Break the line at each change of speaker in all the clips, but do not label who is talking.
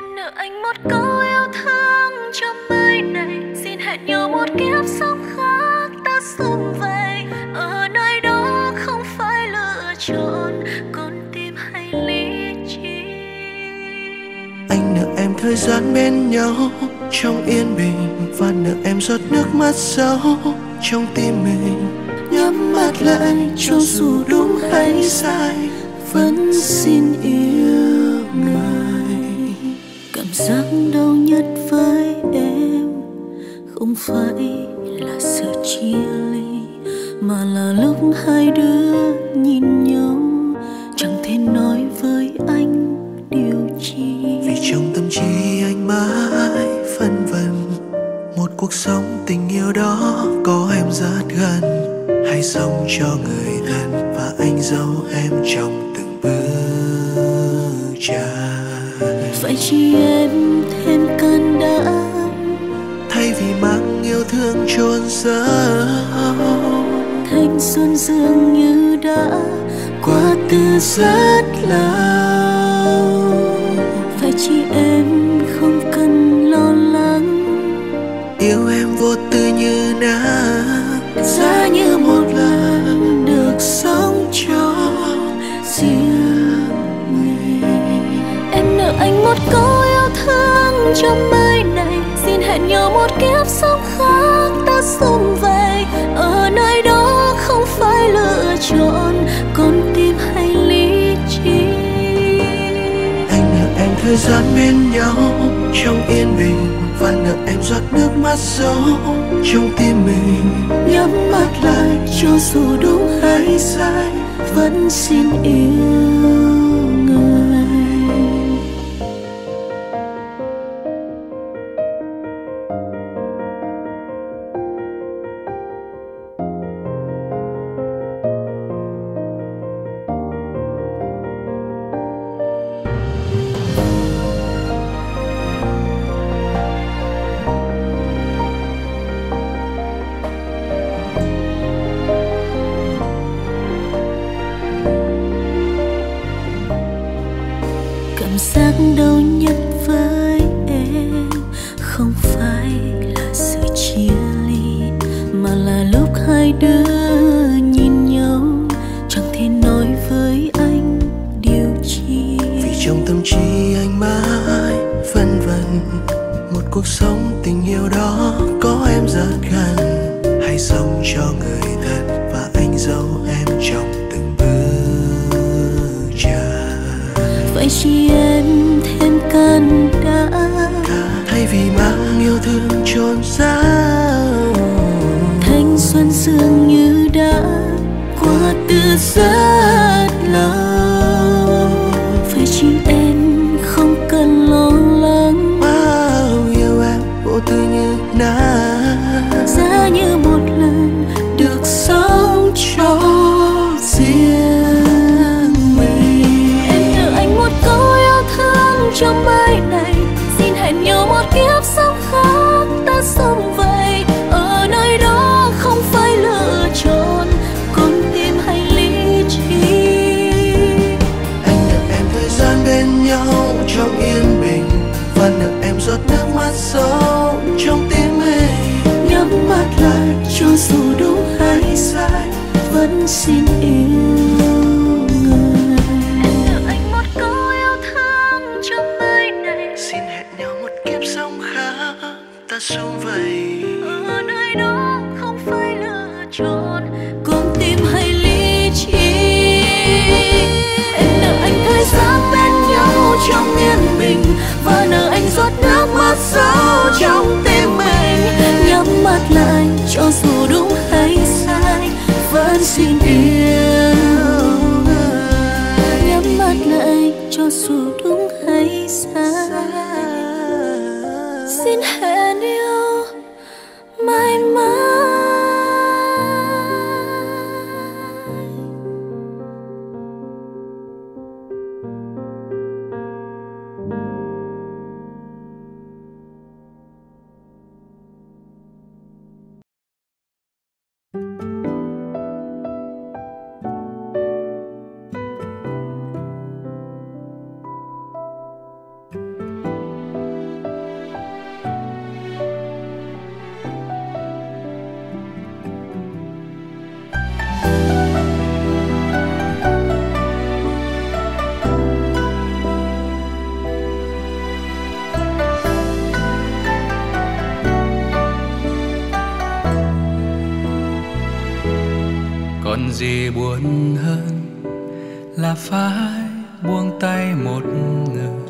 nợ anh một câu yêu thương trong đời này, xin hẹn nhau một kiếp sống khác ta sum vầy. Ở nơi đó không phải lựa chọn con tim hay lý trí.
Anh nợ em thời gian bên nhau trong yên bình, và nợ em giọt nước mắt sâu trong tim mình. Nhắm mắt lại cho dù đúng hay sai, vẫn xin yêu người.
Cảm giác đau nhất với em không phải là sự chia ly, mà là lúc hai đứa nhìn nhau chẳng thể nói với anh điều chi.
Vì trong tâm trí anh mãi phân vân, một cuộc sống tình yêu đó có em rất gần. Hãy sống cho người thân và anh giấu em trong từng bước chân.
Phải chi em thêm can đảm,
thay vì mang yêu thương chôn sâu.
thanh xuân dường như đã qua từ rất lâu. Phải chi em không cần lo lắng,
Yêu em vô tư như nắng,
giá như một lần được sống cho riêng mình. Em nợ anh một câu yêu thương trong đời này, xin hẹn nhau một kiếp sống khác ta sum vầy. Ở nơi đó không phải lựa chọn con tim hay lý trí.
anh nợ em thời gian bên nhau trong yên bình, và nợ em giọt nước mắt sâu trong tim mình.
Nhắm mắt lại cho dù đúng hay sai, vẫn xin yêu người. Cảm giác đau nhất với em không phải là sự chia ly, mà là lúc hai đứa nhìn nhau chẳng thể nói với anh điều chi.
Vì trong tâm trí anh mãi phân vân, một cuộc sống tình yêu đó có em rất gần. Hãy sống cho người thân và anh giấu em trong từng bước chân.
Vậy chi em thêm can đảm,
thay vì mang yêu thương chôn giấu.
thanh xuân dường như đã qua từ rất lâu. Phải chi em không cần lo lắng,
Bao yêu em vô tư như nắng,
giá như một lần được sống cho riêng mình. Em nợ anh một câu yêu thương trong đời này, xin hẹn nhau một kiếp sống khác ta sum vầy. Ở nơi đó không phải lựa chọn con tim hay lý trí.
anh nợ em thời gian bên nhau trong yên bình, và nợ em giọt nước mắt sâu trong tim mình.
Nhắm mắt lại cho dù đúng hay sai, vẫn xin yêu người. Em nợ anh một câu yêu thương trong đời này,
Xin hẹn nhau một kiếp sống khác ta sum vầy.
ở nơi đó không phải lựa chọn con tim hay lý trí. Em nợ anh thời gian bên nhau trong yên bình, và nợ anh giọt nước mắt sâu trong tim mình. Nhắm mắt lại cho dù đúng hay sai, vẫn xin yêu người. Nhắm mắt lại cho dù đúng hay sai, xin hẹn yêu mãi mãi.
gì buồn hơn là phải buông tay một người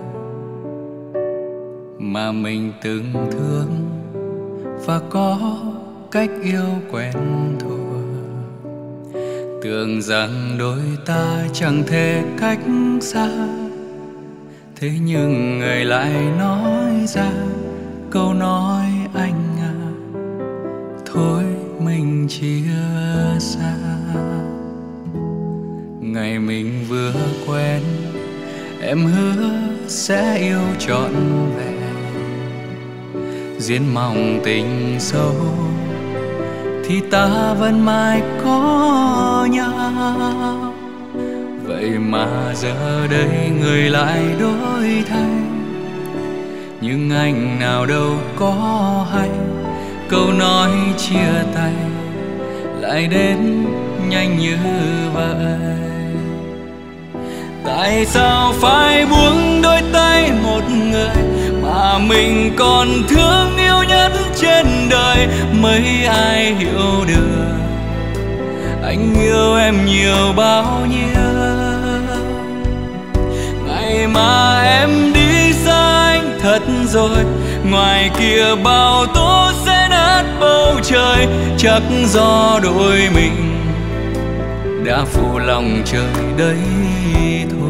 mà mình từng thương và có cách yêu quen thuộc. Tưởng rằng đôi ta chẳng thể cách xa, thế nhưng người lại nói ra câu nói anh à, thôi mình chia xa. Ngày mình vừa quen em hứa sẽ yêu trọn vẹn, duyên mong tình sâu thì ta vẫn mãi có nhau. Vậy mà giờ đây người lại đổi thay, nhưng anh nào đâu có hay câu nói chia tay lại đến nhanh như vậy. Tại sao phải buông đôi tay một người mà mình còn thương yêu nhất trên đời? Mấy ai hiểu được anh yêu em nhiều bao nhiêu. Ngày mà em đi xa anh thật rồi, ngoài kia bao tố sẽ nát bầu trời. Chắc do đôi mình đã phụ lòng trời đấy thôi.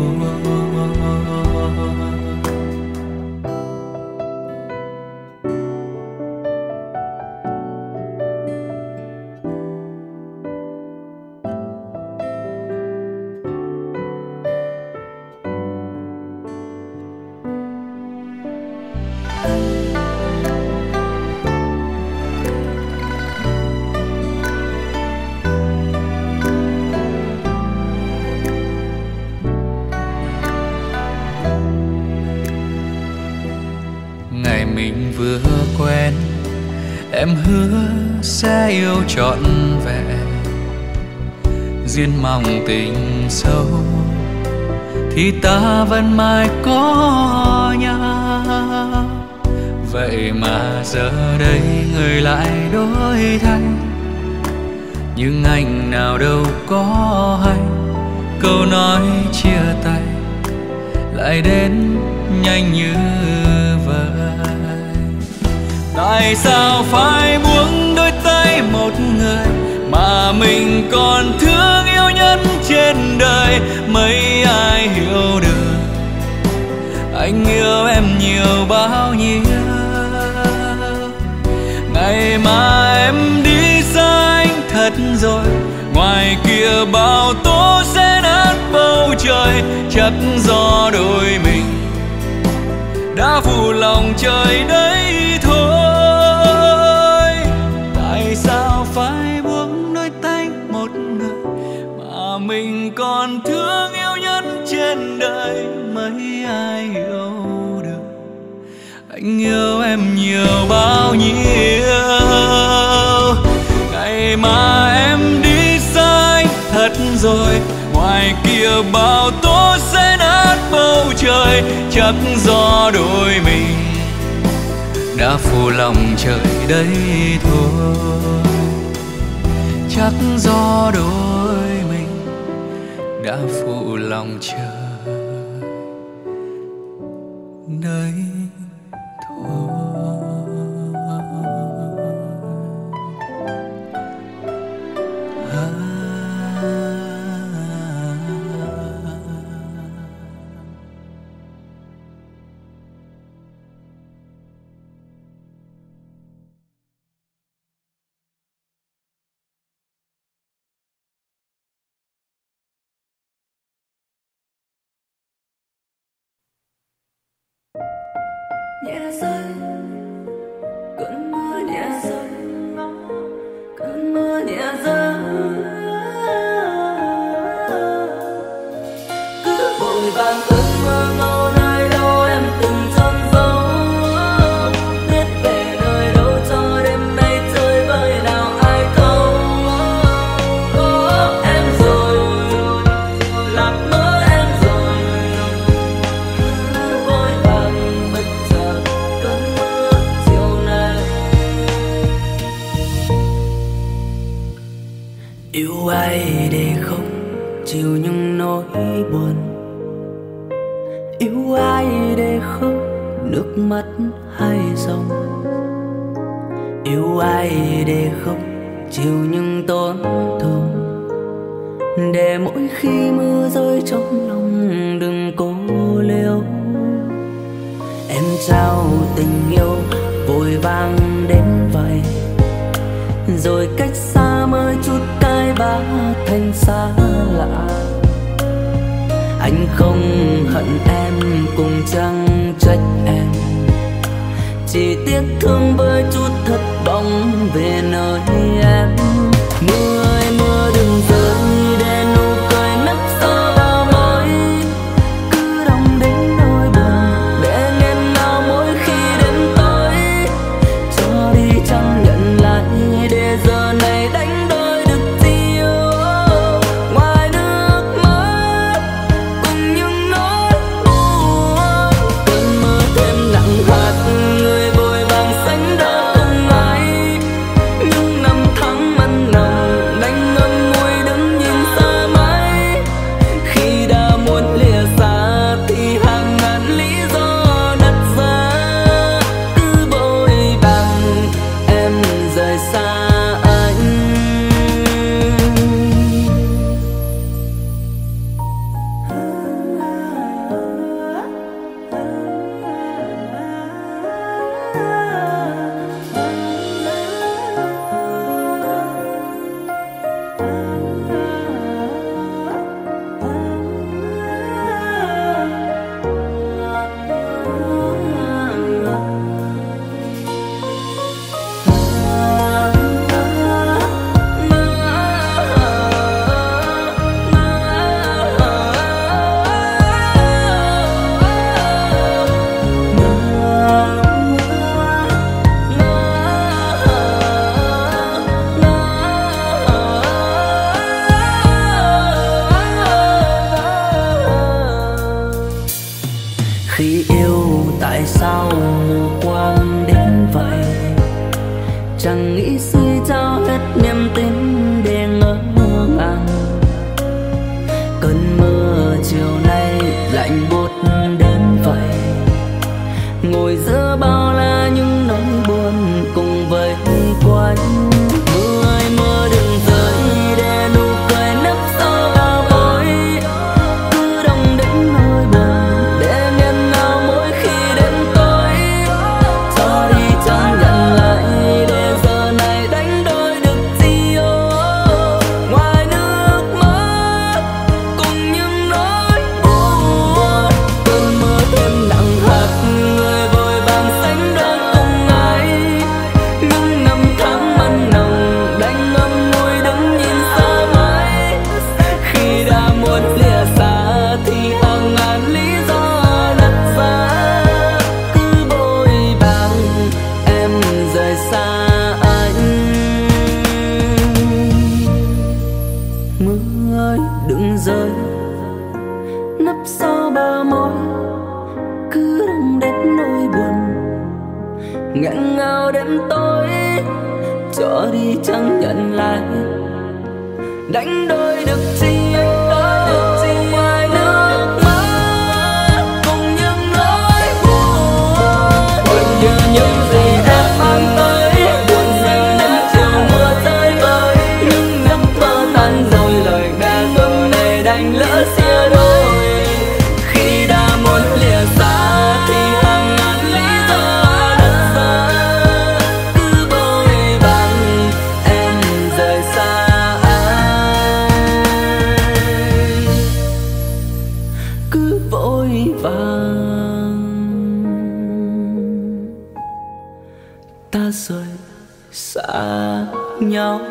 Ngày mình vừa quen em hứa sẽ yêu trọn vẹn, duyên mong tình sâu thì ta vẫn mãi có nhau. Vậy mà giờ đây người lại đổi thay, nhưng anh nào đâu có hay câu nói chia tay lại đến nhanh như vậy. Tại sao phải buông đôi tay một người mà mình còn thương yêu nhất trên đời? Mấy ai hiểu được anh yêu em nhiều bao nhiêu. Ngày mà em đi xa anh thật rồi, ngoài kia bao tố sẽ nát bầu trời. Chắc do đôi mình đã phụ lòng trời đấy thôi. Tại sao phải buông đôi tay một người mà mình còn thương yêu nhất trên đời? Mấy ai hiểu được anh yêu em nhiều bao nhiêu. Ngày mà em đi xa anh thật rồi, ngoài kia bao tố sẽ nát bầu trời. Chắc do đôi mình đã phụ lòng trời đấy thôi. Chắc do đôi mình đã phụ lòng trời đấy thôi.
Nhẹ rơi cơn mưa, nhẹ rơi cơn mưa, nhẹ rơi. Cứ vội vàng ước mơ ngâu nơi đâu em từng chôn giấu. Biết về nơi đâu cho đêm nay chơi với nào ai thấu. Có em rồi, lạc mơ em rồi. Cứ vội vàng bất chợt cơn mưa
Yêu ai để khóc nước mắt hay dòng, yêu ai để khóc chịu những tổn thương, để mỗi khi mưa rơi trong lòng đừng cố liêu. Em trao tình yêu vội vàng đến vậy, rồi cách xa mới chút cái bá thành xa lạ. Anh không hận em cũng chẳng trách em, chỉ tiếc thương với chút thất vọng về nơi em. Mưa ơi mưa đừng rơi để nụ cười nấp sau bao môi, cứ đong đến nỗi buồn để nghẹn ngào mỗi khi đến tối. Cho đi chẳng nhận lại để giờ này đánh đôi được gì yêu, ngoài nước mắt cùng những nỗi buồn. Cơn mưa thêm nặng hạt người vội vàng sánh đôi cùng ai, những năm tháng mặn nồng đành ngậm ngùi đứng nhìn xa mãi. Khi đã muốn lìa xa thì hàng ngàn lý do đặt ra, cứ vội vàng em rời xa anh. Khi yêu tại sao mù quáng đến vậy, chẳng nghĩ suy trao hết niềm tin để ngỡ ngàng. Cơn mưa chiều nay lạnh buốt đến vậy, ngồi giữa bao la những nỗi buồn cùng vây quanh. Mưa ơi mưa đừng rơi để nụ cười nấp sau bao môi, cứ đong đến nỗi buồn để nghẹn ngào mỗi khi đến tối. Cho đi chẳng nhận lại để giờ này đánh đôi được gì yêu, ngoài nước mắt cùng những nỗi buồn. Cơn mưa thêm nặng hạt người vội vàng sánh đôi cùng ai, những năm tháng mặn nồng đành ngậm ngùi đứng nhìn xa mãi. Khi đã muốn lìa xa thì hàng ngàn lý do đặt ra, cứ vội vàng em rời xa anh. Mưa ơi đừng rơi nấp sau bờ môi, cứ đong đến nỗi buồn nghẹn ngào đến tối. Cho đi chẳng nhận lại đánh đôi được gì ngoài nước mắt cùng những nỗi buồn. Buồn như những gì em mang tới, buồn như những chiều mưa rơi vơi. Những giấc mơ tan rồi lời ca giờ này đành lỡ xia đôi. Khi đã muốn lìa xa thì hàng ngàn lý do đặt ra, cứ vội vàng em rời xa anh. Cứ vội vàng ta rời xa nhau.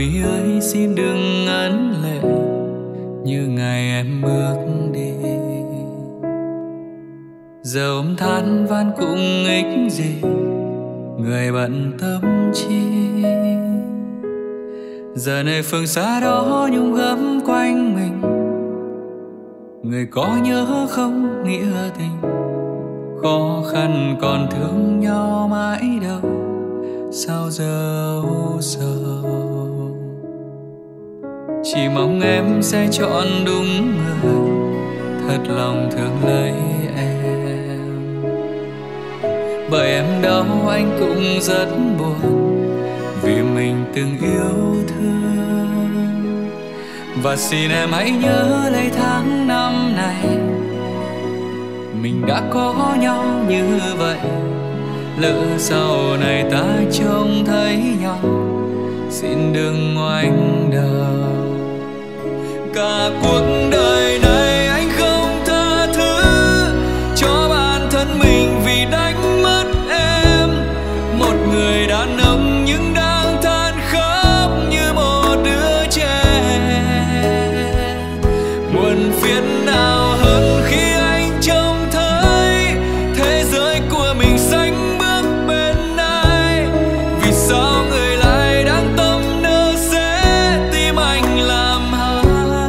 mi ơi xin đừng ấn lệ như ngày em bước đi. Giờ ôm than van cũng ích gì, người bận tâm chi. Giờ này phương xa đó nhung gấm quanh mình, người có nhớ không nghĩa tình. Khó khăn còn thương nhau mãi đâu, sao giờ u sầu. Chỉ mong em sẽ chọn đúng người, thật lòng thương lấy em. Bởi em đau anh cũng rất buồn, vì mình từng yêu thương. Và xin em hãy nhớ lấy tháng năm này, mình đã có nhau như vậy. Lỡ sau này ta trông thấy nhau, xin đừng ngoảnh đầu. Cả cuộc đời này anh không tha thứ cho bản thân mình vì đánh mất em. Một người đàn ông nhưng đang than khóc như một đứa trẻ. Buồn phiền nào hơn khi anh trông thấy thế giới của mình sánh bước bên ai. Vì sao người lại đang tâm nỡ sẽ tim anh làm hại.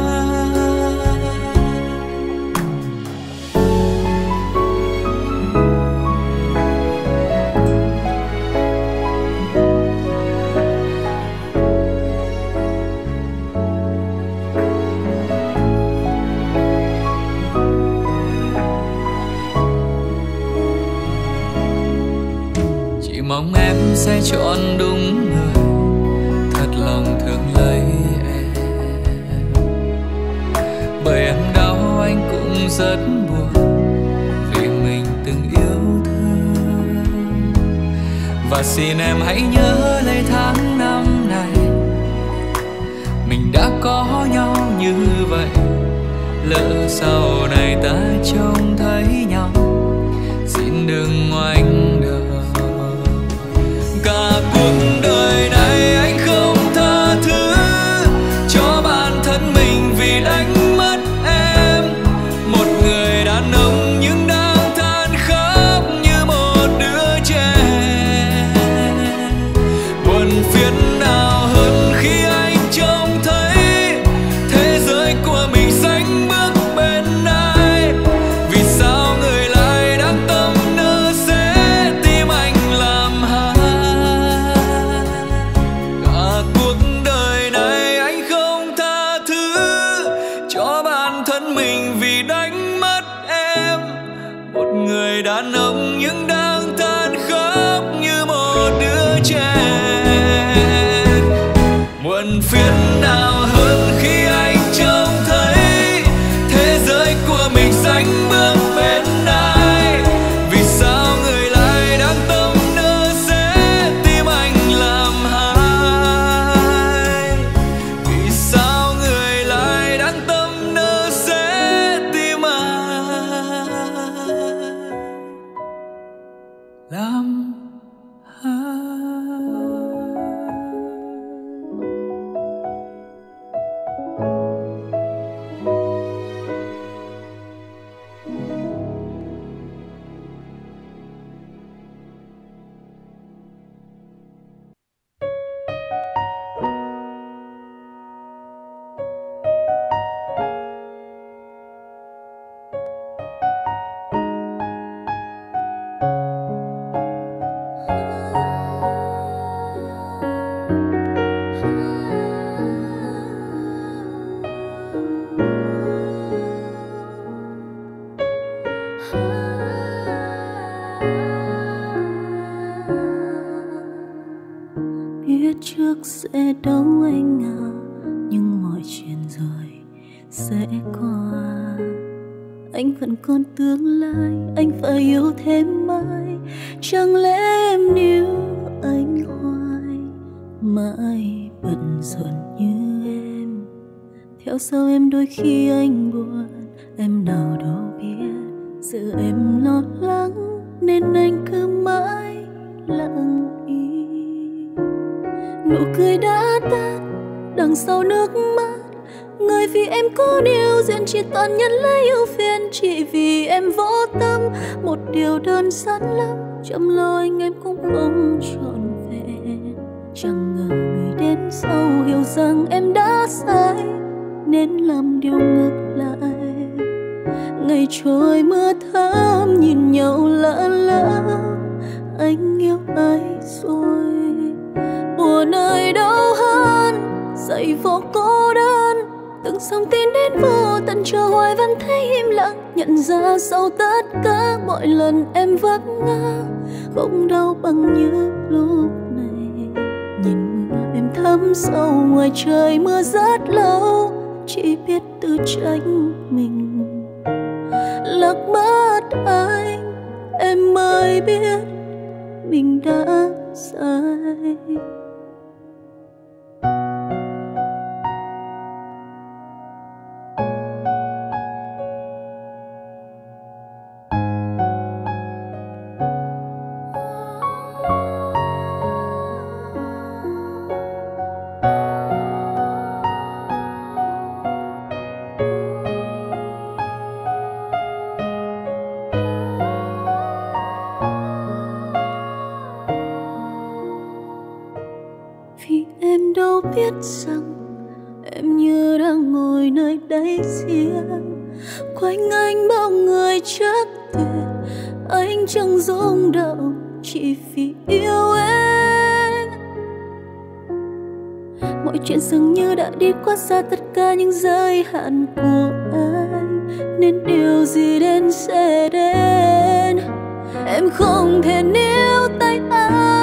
Chỉ mong em sẽ chọn đúng người, thật lòng thương lấy em. Bởi em đau anh cũng rất buồn, vì mình từng yêu thương. Và xin em hãy nhớ lấy tháng năm này, mình đã có nhau như vậy. Lỡ sau này ta trông thấy nhau, xin đừng ngoảnh đầu. Cả cuộc đời này anh không tha thứ cho bản thân mình vì đánh mất em. Một người đàn ông nhưng đang than khóc như một đứa trẻ. Buồn phiền nào hơn khi anh trông thấy thế giới của mình sánh bước bên ai. Vì sao người lại đang tâm nỡ sẽ tim anh làm hại. Cả cuộc đời này anh không tha thứ cho bản thân mình vì đánh mất em. Một người đàn ông nhưng đang than khóc như một đứa trẻ. Muộn phiền nào hơn khi anh trông thấy thế giới của mình sánh bước bên ai. Vì sao người lại đang tâm nỡ sẽ tim anh làm hại. Vì sao người lại đang tâm nỡ sẽ tim anh làm hại.
Biết trước sẽ đâu anh à, nhưng mọi chuyện rồi sẽ qua. Anh vẫn còn tương lai, anh phải yêu thêm mãi. Chẳng lẽ em níu anh hoài, mãi bận rộn như em. Theo sau em đôi khi anh buồn, em nào đâu biết giờ em lo lắng nên anh cứ mãi lặng im. Nụ cười đã tắt đằng sau nước mắt. Người vì em có điều duyên chỉ toàn nhận lấy ưu phiền, chỉ vì em vô tâm một điều đơn giản lắm. Chậm lo anh em cũng không trọn vẹn, chẳng ngờ người đến sau hiểu rằng em đã sai nên làm điều ngược lại. Ngày trôi mưa thắm nhìn nhau lạ lắm, anh yêu ai rồi. Buồn nơi đâu hơn dậy vô cô đơn, từng dòng tin đến vô tận chờ hoài vẫn thấy im lặng. Nhận ra sau tất cả mọi lần em vấp ngã không đau bằng như lúc này. Nhìn mưa em thấm sâu ngoài trời mưa rất lâu, chỉ biết tự trách mình. Lạc mất anh em mới biết mình đã sai. Vì em đâu biết rằng em như đang ngồi nơi đáy giếng, quanh anh bao người chắc tuyệt, anh chẳng rung động chỉ vì yêu em. Mọi chuyện dường như đã đi quá xa tất cả những giới hạn của anh, nên điều gì đến sẽ đến. Em không thể níu tay anh.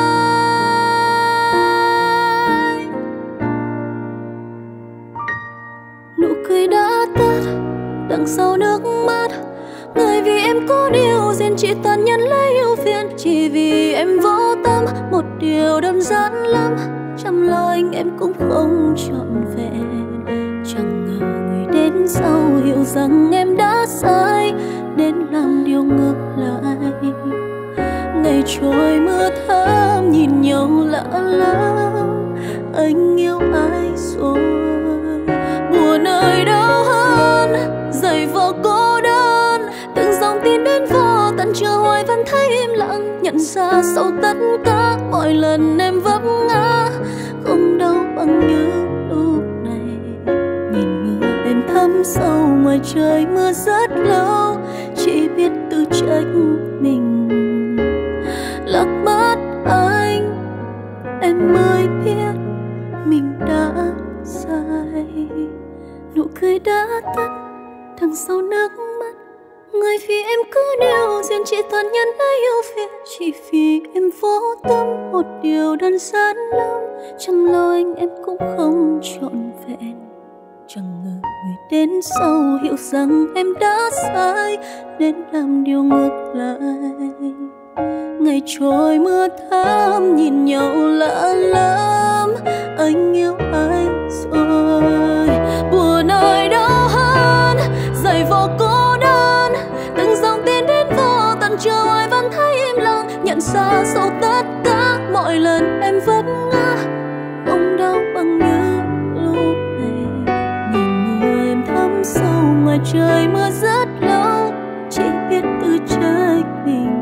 Nụ cười đã tắt đằng sau nước mắt. Người vì em có điều duyên chỉ toàn nhận lấy ưu phiền, chỉ vì em vô tâm một điều đơn giản lắm. Chăm lo anh em cũng không trọn vẹn, chẳng ngờ người đến sau hiểu rằng em đã sai nên làm điều ngược lại. Ngày trôi mưa thắm nhìn nhau lạ lắm, anh yêu ai rồi. Buồn nơi đâu hơn dậy vô cô đơn, từng dòng tin đến vô tận chờ hoài vẫn thấy im lặng. Nhận ra sau tất cả mọi lần em vấp ngã không đau bằng như lúc này. Nhìn mưa em thấm sâu ngoài trời mưa rất lâu, chỉ biết tự trách mình. Lạc mất anh em mới biết mình đã sai. Nụ cười đã tắt đằng sau nước mắt. Người vì em cứ điều duyên chỉ toàn nhận lấy ưu phiền, chỉ vì em vô tâm một điều đơn giản lắm. Chăm lo anh em cũng không trọn vẹn, chẳng ngờ người đến sau hiểu rằng em đã sai nên làm điều ngược lại. Ngày trôi mưa thắm nhìn nhau lạ lắm, anh yêu ai rồi. Buồn nơi đâu hơn dậy vô cô đơn, từng dòng tin đến vô tận chờ hoài vẫn thấy im lặng. Nhận ra sau tất cả mọi lần em vấp ngã không đau bằng như lúc này. Nhìn mưa em thấm sâu ngoài trời mưa rất lâu, chỉ biết tự trách mình.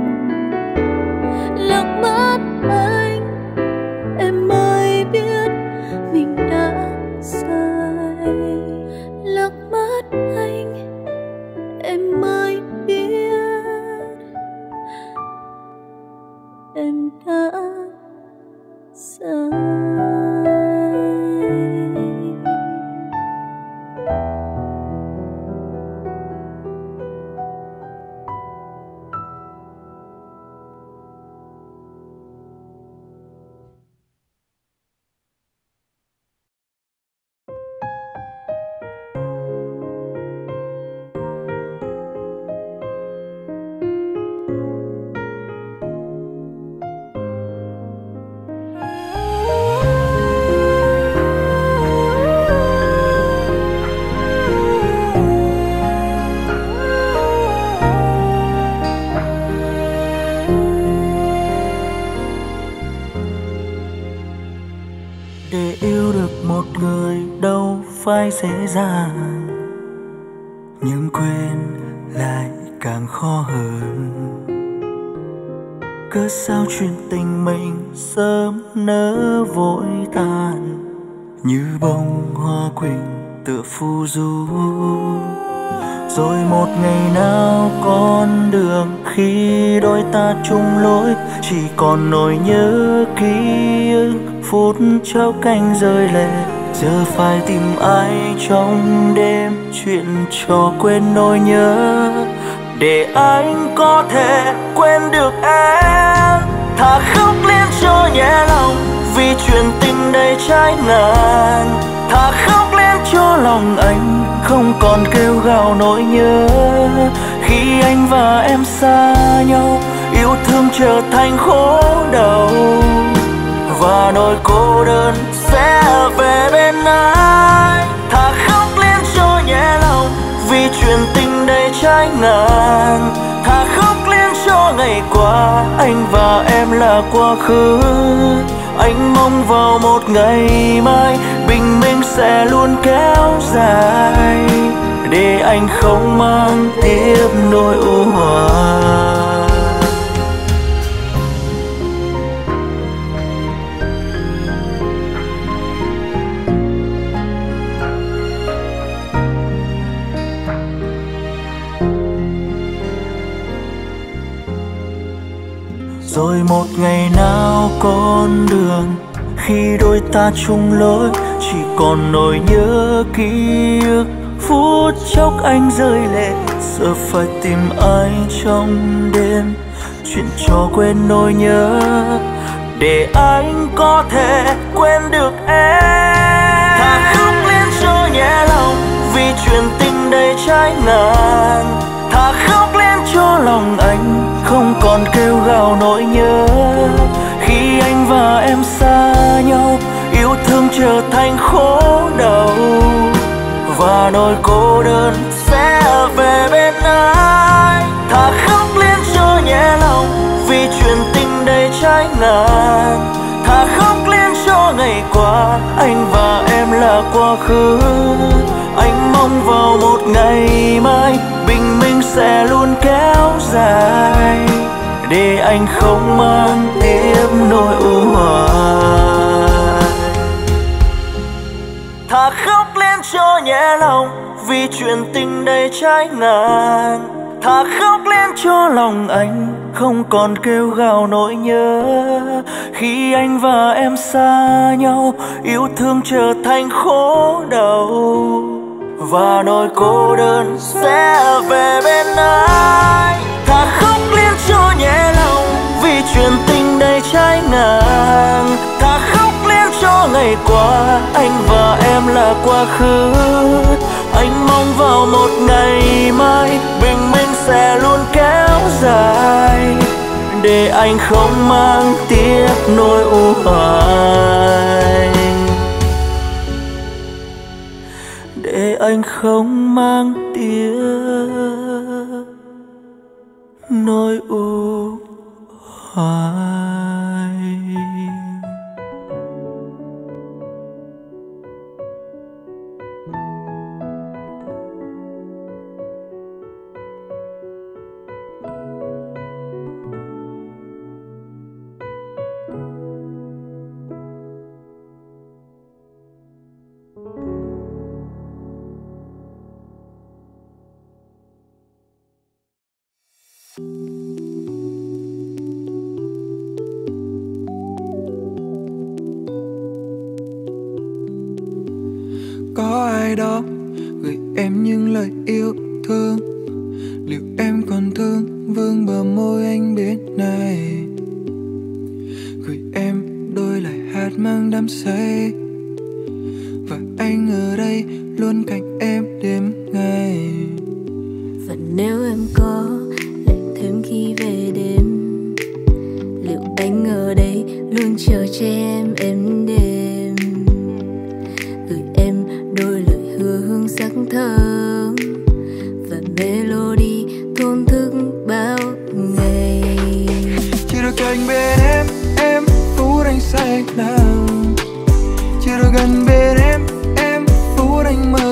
Lạc mất anh em mới biết mình đã sai. Lạc mất anh em mới biết em đã sai.
phai dễ dàng, nhưng quên lại càng khó hơn. Cớ sao chuyện tình mình sớm nỡ vội tàn, như bông hoa quỳnh tựa phù du. Rồi một ngày nào con đường khi đôi ta chung lối, chỉ còn nỗi nhớ ký ức phút chốc anh rơi lệ. Giờ phải tìm ai trong đêm chuyện trò quên nỗi nhớ, để anh có thể quên được em. Thà khóc lên cho nhẹ lòng vì chuyện tình đầy trái ngang, thà khóc lên cho lòng anh không còn kêu gào nỗi nhớ. Khi anh và em xa nhau, yêu thương trở thành khổ đau, và nỗi cô đơn sẽ về bên ai. Thà khóc lên cho nhẹ lòng vì chuyện tình đầy trái ngang, thà khóc lên cho ngày qua anh và em là quá khứ. Anh mong vào một ngày mai bình minh sẽ luôn kéo dài, để anh không mang tiếp nỗi u hoài. Rồi một ngày nào con đường khi đôi ta chung lối, chỉ còn nỗi nhớ ký ức phút chốc anh rơi lệ. Giờ phải tìm ai trong đêm chuyện trò quên nỗi nhớ, để anh có thể quên được em. Thà khóc lên cho nhẹ lòng vì chuyện tình đầy trái ngang, thà khóc lên cho lòng anh không còn kêu gào nỗi nhớ. Khi anh và em xa nhau, yêu thương trở thành khổ đau, và nỗi cô đơn sẽ về bên ai. Thà khóc lên cho nhẹ lòng vì chuyện tình đầy trái ngang, thà khóc lên cho ngày qua anh và em là quá khứ. Anh mong vào một ngày mai bình minh sẽ luôn kéo dài, để anh không mang tiếp nỗi u hoài. Thà khóc lên cho nhẹ lòng vì chuyện tình đầy trái ngang, thà khóc lên cho lòng anh không còn kêu gào nỗi nhớ. Khi anh và em xa nhau, yêu thương trở thành khổ đau, và nỗi cô đơn sẽ về bên ai. Thà khóc lên cho nhẹ lòng vì chuyện tình đầy trái ngang, thà khóc lên cho ngày qua anh và em là quá khứ. Anh mong vào một ngày mai bình minh sẽ luôn kéo dài, để anh không mang tiếc nỗi u hoài, để anh không mang tiếc nỗi u hoài.
Có ai đó gửi em những lời yêu thương, liệu em còn thương vương bờ môi anh biết này? Gửi em đôi lời hát mang đắm say, và anh ở đây luôn cạnh em đêm ngày.
Và nếu em có lạnh thêm khi về đêm, liệu anh ở đây luôn chờ che em êm đêm? Gửi em đôi lời hứa hương sắc thơm và melody thôn thức bao ngày.
Chỉ được cạnh bên em phút anh say lòng. Chỉ được gần bên em phút anh mơ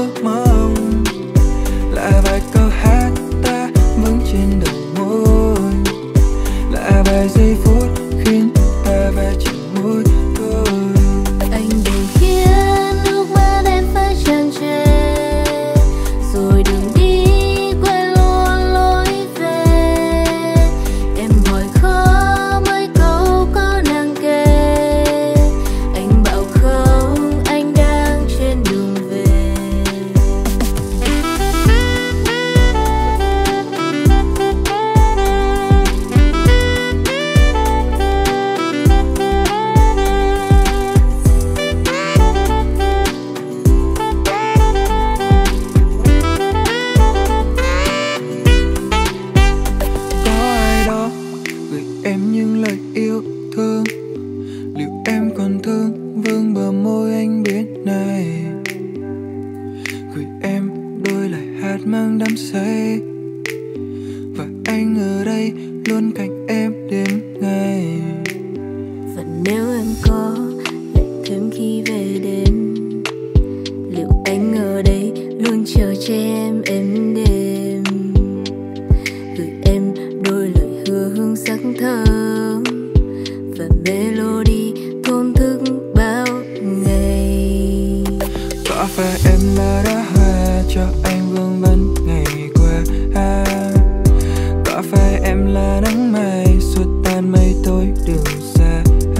giây, và anh ở đây luôn cạnh em đến ngày.
Và nếu em có lạnh thêm khi về đêm, liệu anh ở đây luôn chờ che em êm đềm, gửi em đôi lời hứa hương sắc thơm và melody thôn thức bao ngày.
Có phải em đã hòa cho anh vương vấn ngày qua? Có phải em là nắng mai xua tan mây tối đường xa?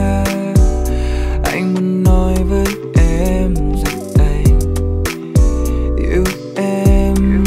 Anh muốn nói với em rằng anh yêu em.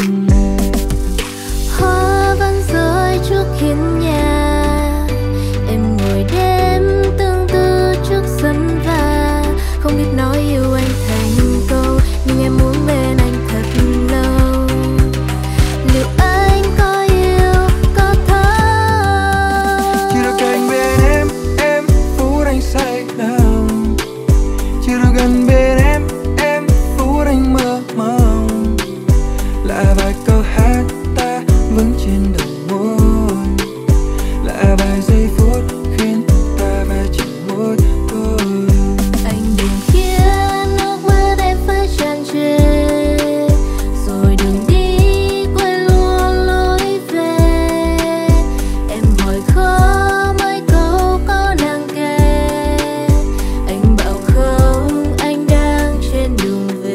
Hoa vẫn rơi trước hiên nhà, em ngồi đêm tương tư trước sân và không biết nói yêu anh thành câu, nhưng em muốn bên anh thật lâu. Liệu anh có yêu, có thấu?
Chỉ được cạnh bên em phút anh say lòng. Chỉ được gần bên em phút anh mơ mộng. Là vài câu hát ta vững trên đầu môi, là vài giây phút khiến ta va chạm môi thôi.
Anh đừng khiến nước mắt em phải tràn trề, rồi đừng đi quên luôn lối về. Em hỏi khó mấy câu có nàng kể, anh bảo không, anh đang trên đường về.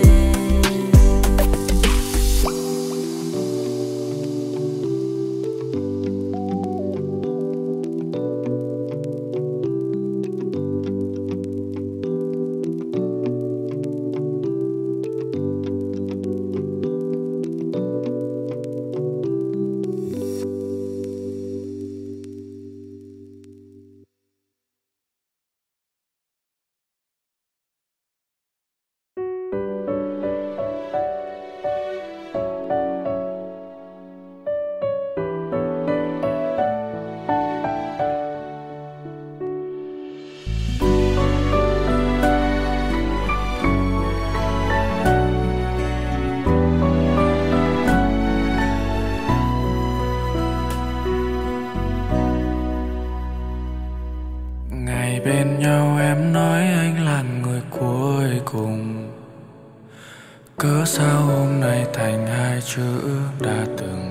Ngày bên nhau em nói anh là người cuối cùng, cớ sao hôm nay thành hai chữ đã từng.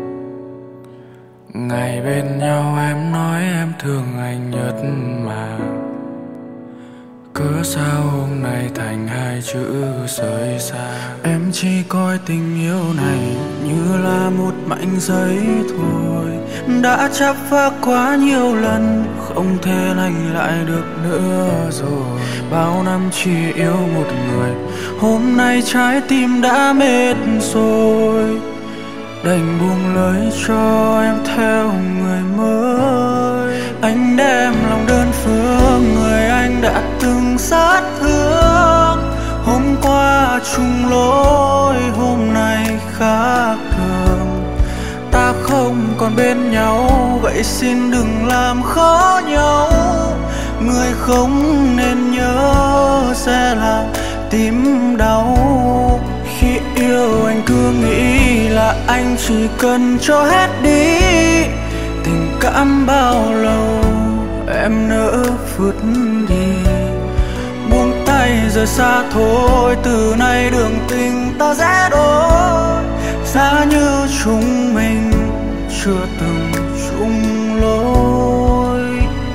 Ngày bên nhau em nói em thương anh nhất mà, cớ sao hôm nay thành hai chữ rời xa. Em chỉ coi tình yêu này như là một mảnh giấy thôi, đã chắp vá quá nhiều lần, không thể lành lại được nữa rồi. Bao năm chỉ yêu một người, hôm nay trái tim đã mệt rồi, đành buông lời cho em theo người mới. Anh đem lòng đơn phương người anh đã từng sát thương, hôm qua chung lối hôm nay khác thường. Ta không còn bên nhau, vậy xin đừng làm khó nhau. Người không nên nhớ sẽ làm tim đau. Khi yêu anh cứ nghĩ là anh chỉ cần cho hết đi, tình cảm bao lâu em nỡ vứt đi. Buông tay rời xa thôi, từ nay đường tình ta sẽ đổi. Giá như chúng mình chưa từng chung lối.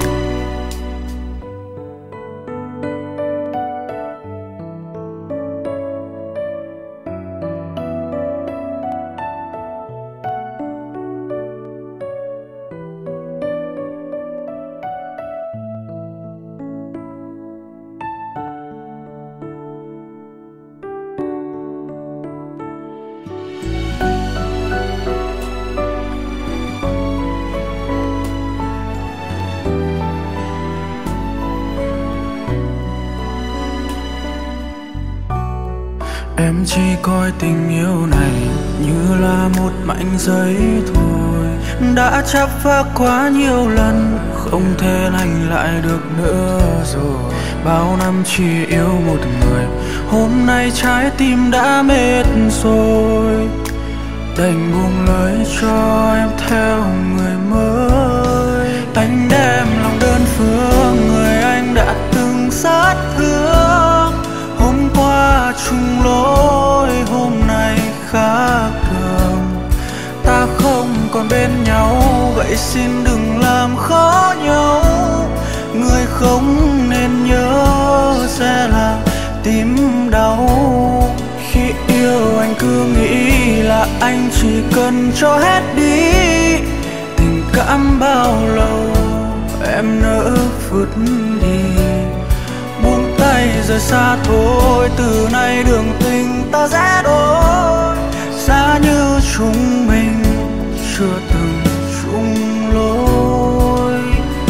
Em chỉ coi tình yêu này như là một mảnh giấy thôi, đã chắp vá quá nhiều lần, không thể lành lại được nữa rồi. Bao năm chỉ yêu một người, hôm nay trái tim đã mệt rồi, đành buông lời cho em theo người mới. Anh đem lòng đơn phương người anh đã từng sát thương. Hôm qua chung lối, hôm nay khác thường. Ta không còn bên nhau, vậy xin đừng làm khó nhau. Người không nên nhớ sẽ là tim đau. Khi yêu anh cứ nghĩ là anh chỉ cần cho hết đi. Tình cảm bao lâu em nỡ vứt đi. Buông tay rời xa thôi, từ nay đường tình ta sẽ đôi. Xa như chúng mình chưa từng chung lối.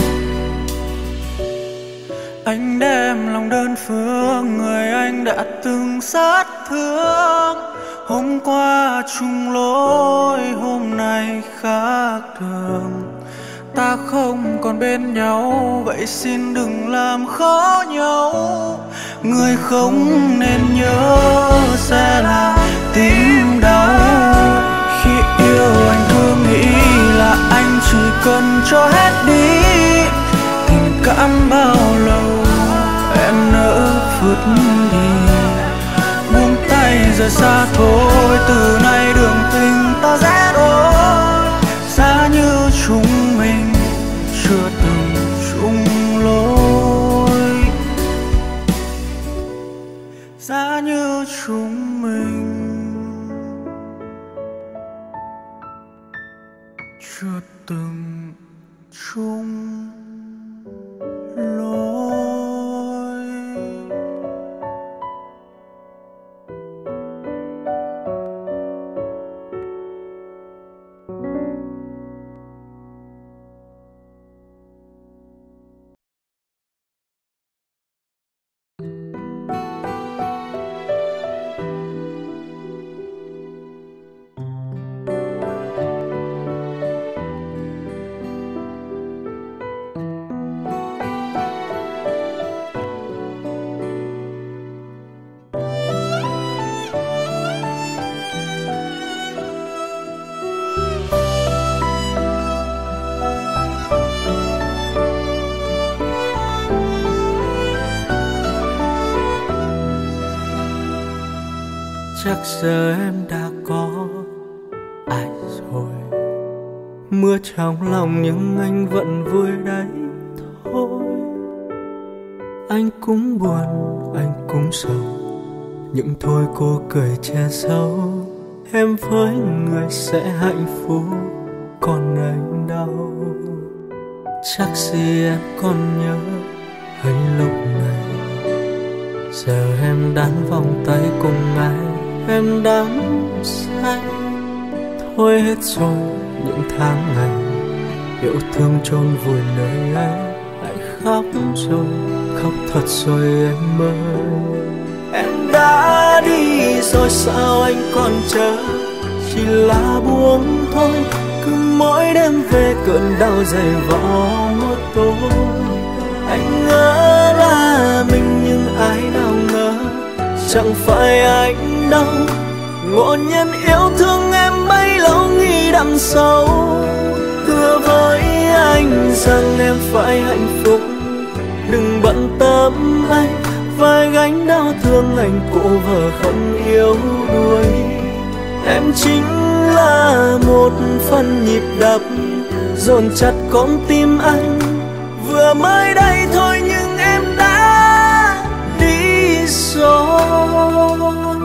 Anh đem lòng đơn phương người anh đã từng sát thương. Hôm qua chung lối, hôm nay khác thường. Ta không còn bên nhau, vậy xin đừng làm khó nhau. Người không nên nhớ sẽ là tim đau. Khi yêu anh cứ nghĩ là anh chỉ cần cho hết đi. Tình cảm bao lâu em nỡ vứt đi. Buông tay rời xa thôi, từ nay đường tình ta sẽ đôi. Xa như chúng mình chưa từng chung lối. Xa như chúng mình chưa từng chung lối.
Chắc giờ em đã có ai rồi. Mưa trong lòng nhưng anh vẫn vui đấy thôi. Anh cũng buồn, anh cũng sầu, nhưng thôi cô cười che giấu. Em với người sẽ hạnh phúc, còn anh đau. Chắc gì em còn nhớ hay lúc này giờ em đan vòng tay cùng ai. Em đắm say thôi hết rồi những tháng ngày yêu thương chôn vùi nơi ấy. Anh khóc rồi, khóc thật rồi em ơi. Em đã đi rồi sao anh còn chờ, chỉ là buông thôi. Cứ mỗi đêm về cơn đau dày vò một tối. Anh ngỡ là mình nhưng ai nào ngờ chẳng phải anh đâu. Ngộ nhân yêu thương em bấy lâu nghĩ đằng sau. Hứa với anh rằng em phải hạnh phúc, đừng bận tâm anh. Vai gánh đau thương anh cô vợ không yêu đuổi. Em chính là một phần nhịp đập dồn chặt con tim anh. Vừa mới đây thôi nhưng em đã đi rồi.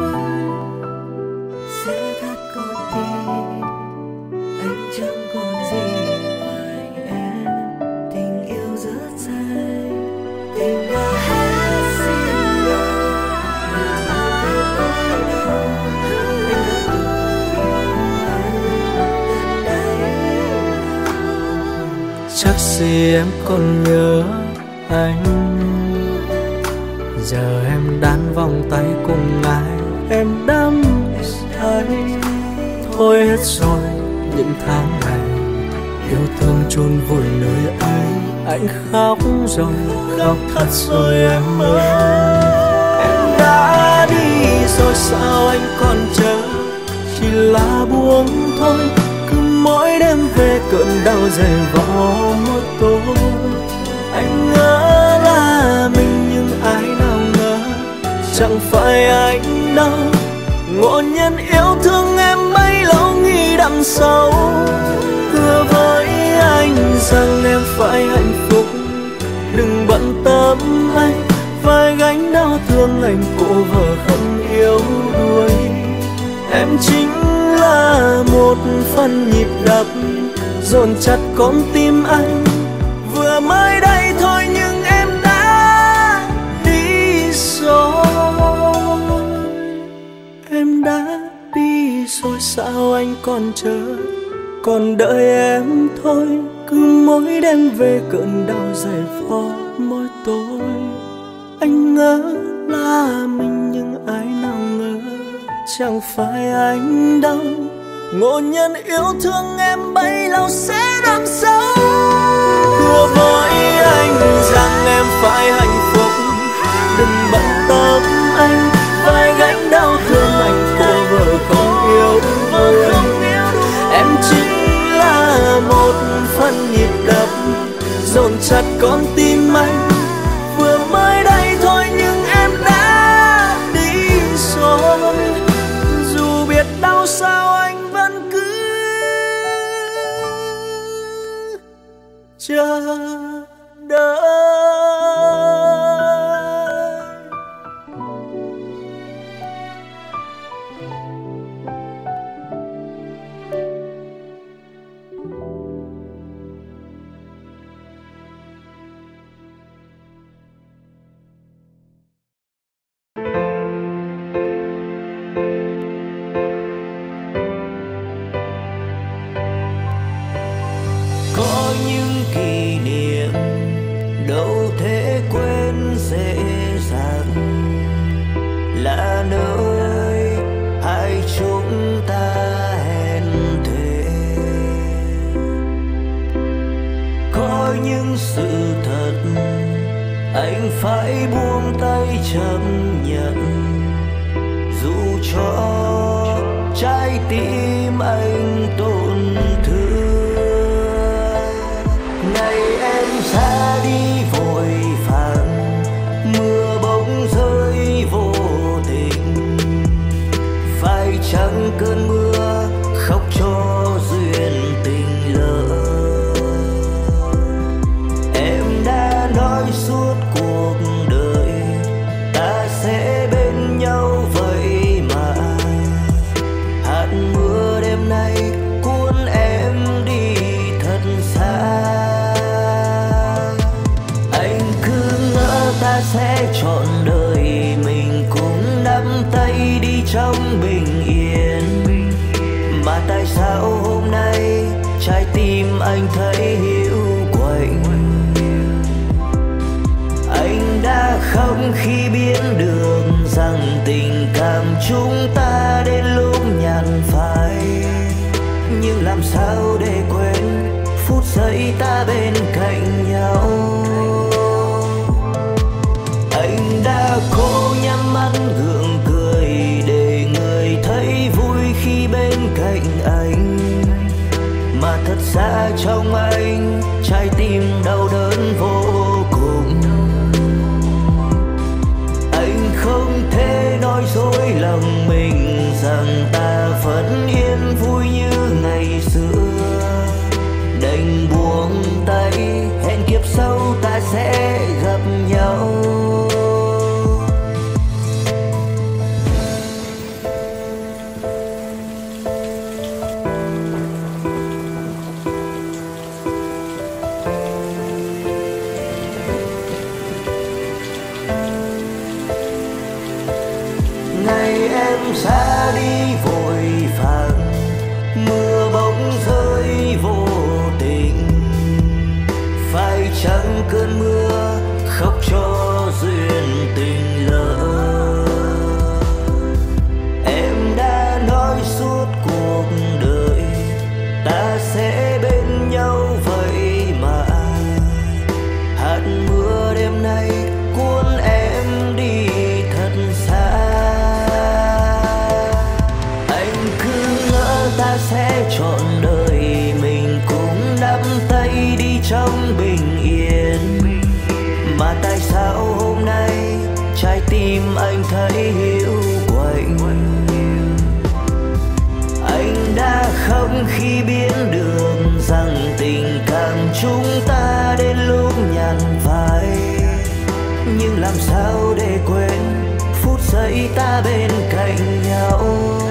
Sẽ thắt con tim, anh chẳng còn gì ngoài em. Tình yêu rất dài, tình đã hết xin lỗi.
Chắc gì em còn nhớ anh. Giờ em đan vòng tay cùng ai. Em đắm say thôi hết rồi những tháng ngày yêu thương chôn vùi nơi ấy. Anh khóc rồi, khóc thật rồi em ơi. Em đã đi rồi sao anh còn chờ, chỉ chỉ là buông thôi. Cứ mỗi đêm về cơn đau dày vò mỗi tối. Anh ngỡ là mình nhưng ai nào ngờ chẳng phải anh đâu. Ngộ nhân yêu thương em bấy lâu nghĩ đằng sau. Hứa với anh rằng em phải hạnh phúc, đừng bận tâm anh phải gánh đau thương anh cô vợ không yêu đuối. Em chính là một phần nhịp đập dồn chặt con tim anh. Vừa mới đây thôi nhưng em đã đi rồi. Em đã đi rồi sao anh còn chờ, còn đợi em thôi. Cứ mỗi đêm về cơn đau dày vò mỗi tối. Anh ngỡ là mình nhưng ai nào ngờ chẳng phải anh đâu. Ngộ nhân yêu thương em bấy lâu sẽ đằng sau. Hứa với anh rằng em phải hạnh phúc, đừng bận tâm anh phải gánh đau thương anh cô vợ không yêu đuối. Em chính là một phần nhịp đập dồn chặt con tim anh. Vừa mới đây thôi nhưng em đã đi rồi. Dù biết đau sao anh vẫn cứ chờ đợi.
Phải buông tay chấp nhận dù cho trái tim anh tổn thương. Ngày em ra đi vội vàng, mưa bỗng rơi vô tình. Phải chăng cơn mưa khóc cho duyên tình lỡ. Em đã nói suốt cuộc đời ta sẽ bên nhau vậy mà. Hạt mưa đêm nay cuốn em đi thật xa. Anh cứ ngỡ ta sẽ trọn đời mình cùng nắm tay đi trong bình yên. Mà tại sao hôm nay trái tim anh thấy hiu quạnh. Anh đã khóc khi biết được rằng tình cảm chúng ta đến lúc nhạt phai. Nhưng làm sao để quên phút giây ta bên cạnh nhau. Anh đã cố nhắm mắt gượng cười để người thấy vui khi bên cạnh anh. Mà thật ra trong anh trái tim đau đớn vô cùng. Anh không thể nói dối lòng mình rằng ta vẫn yên vui như ngày xưa. Đành buông tay hẹn kiếp sau ta sẽ gặp nhau. Ra đi vội vàng, mưa bỗng rơi vô tình. Phải chăng cơn mưa khóc cho duyên tình lỡ. Em đã nói suốt cuộc đời ta sẽ bên nhau vậy mà. Hạt mưa đêm nay cuốn em đi thật xa. Anh cứ trong bình yên. Mà tại sao hôm nay trái tim anh thấy hiu quạnh? Anh đã khóc khi biết được rằng tình cảm chúng ta đến lúc nhạt phai. Nhưng làm sao để quên phút giây ta bên cạnh nhau?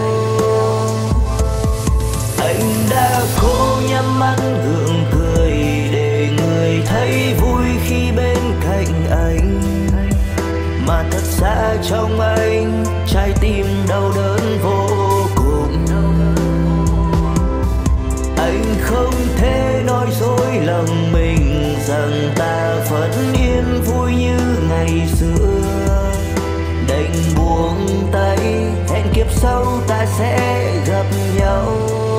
Anh đã cố nhắm mắt gượng cười để người thấy vui khi bên cạnh anh. Mà thật ra trong anh trái tim đau đớn vô cùng. Anh không thể nói dối lòng mình rằng ta vẫn yên vui như ngày xưa. Đành buông tay, hẹn kiếp sau ta sẽ gặp nhau.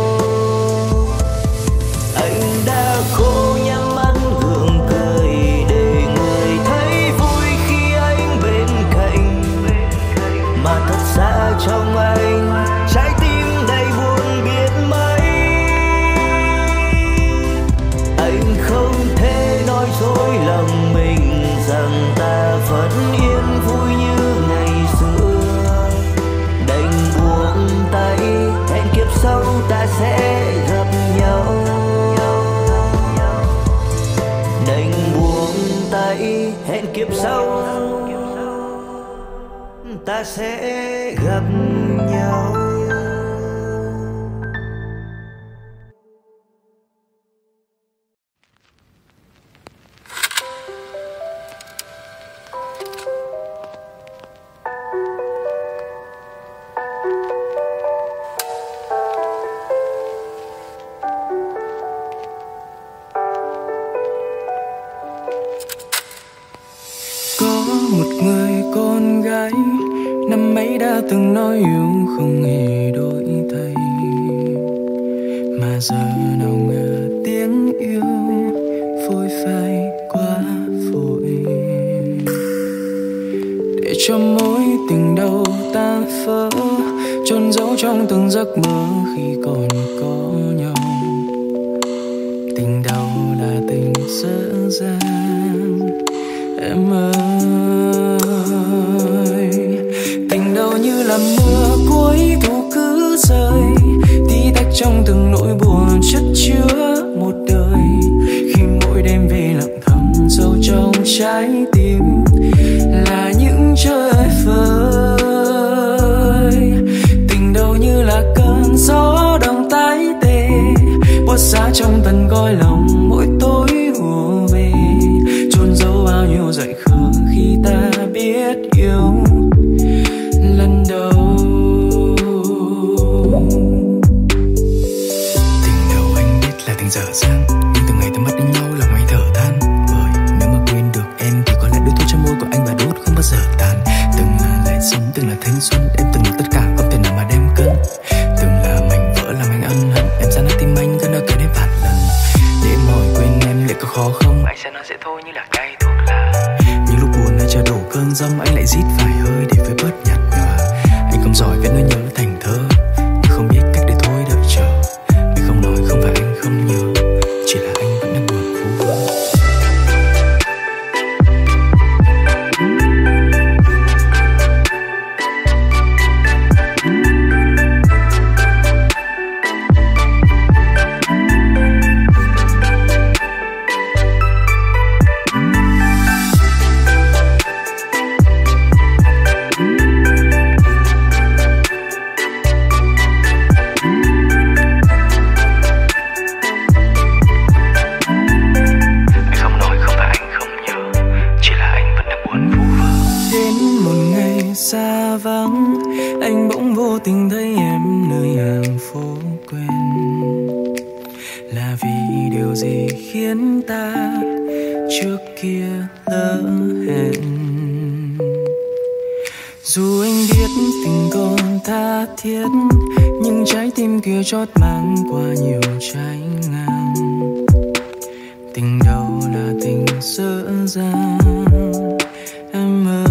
Anh đã cố nhắm mắt gượng cười để người thấy vui khi anh bên cạnh. Mà thật ra trong anh trái tim đầy buồn biết mấy. Anh không thể nói dối lòng mình rằng ta vẫn yên vui như ngày xưa. Đành buông tay, hẹn kiếp sau ta sẽ gặp nhau. Đành buông tay, hẹn kiếp sau ta sẽ gặp nhau.
Một người con gái năm ấy đã từng nói yêu không hề đổi thay, mà giờ nào ngờ tiếng yêu phôi phai quá vội. Để cho mối tình đầu tan vỡ, chôn giấu trong từng giấc mơ khi còn có nhau. Tình đầu là tình dở dang em ơi. Tình đầu như là mưa cuối thu cứ rơi, tí tách trong từng nỗi buồn chất chứa một đời. Khi mỗi đêm về lặng thầm sâu trong trái tim là những trời vơi. Tình đầu như là cơn gió đông tái tê, buốt giá trong tận cõi lòng mỗi tối ùa về, chôn giấu bao nhiêu dại khờ khi ta biết yêu lần đầu. Tình đầu anh biết là tình dở dang, nhưng từng ngày ta mất đến nhau lòng anh thở than. Bởi nếu mà quên được em thì có lẽ đôi thôi trong môi của anh và đốt không bao giờ tàn. Từng là lẽ sống, từng là thanh xuân, em từng được tất cả không thể nào mà đem cân. Từng là mảnh vỡ làm anh ân hận, em ra nát tim anh cứ nơi kể đến vạn lần. Để mỏi quên em liệu có khó không? Anh sẽ nói sẽ thôi như là cay thuốc lá. Nhưng lúc buồn ai chờ đổ cơn giông, anh lại rít vài hơi để vơi bớt nhạt nhòa. Anh không giỏi viết nỗi nhớ thành thơ, nhưng không biết cách để thôi đợi chờ. Vì không nói không phải anh không nhớ, chỉ là anh vẫn đang buồn phú vơ. Xa vắng anh bỗng vô tình thấy em nơi hàng phố quen. Là vì điều gì khiến ta trước kia lỡ hẹn? Dù anh biết tình còn tha thiết, nhưng trái tim kia chót mang qua nhiều trái ngang. Tình đầu là tình dở dang em ơi.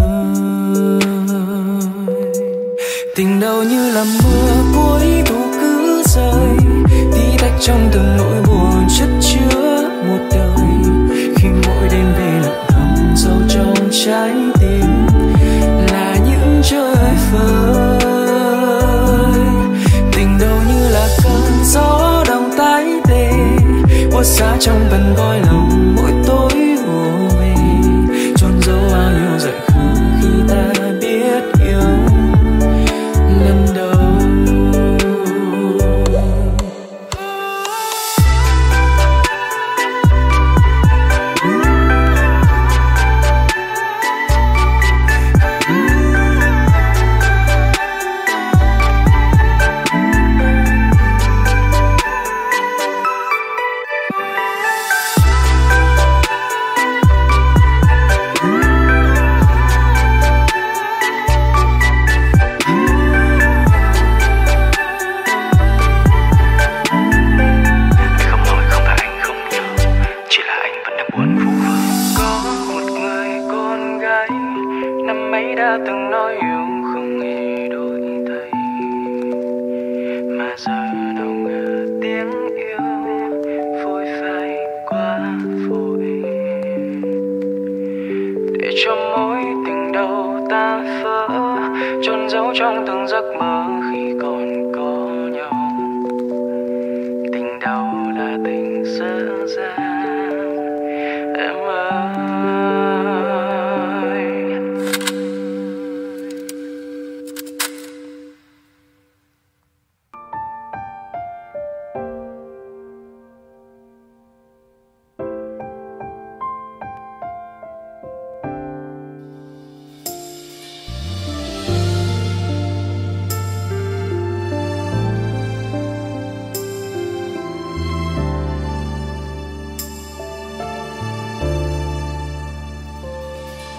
Tình đầu như là mưa cuối thu cứ rơi, tí tách trong từng nỗi buồn chất chứa một đời.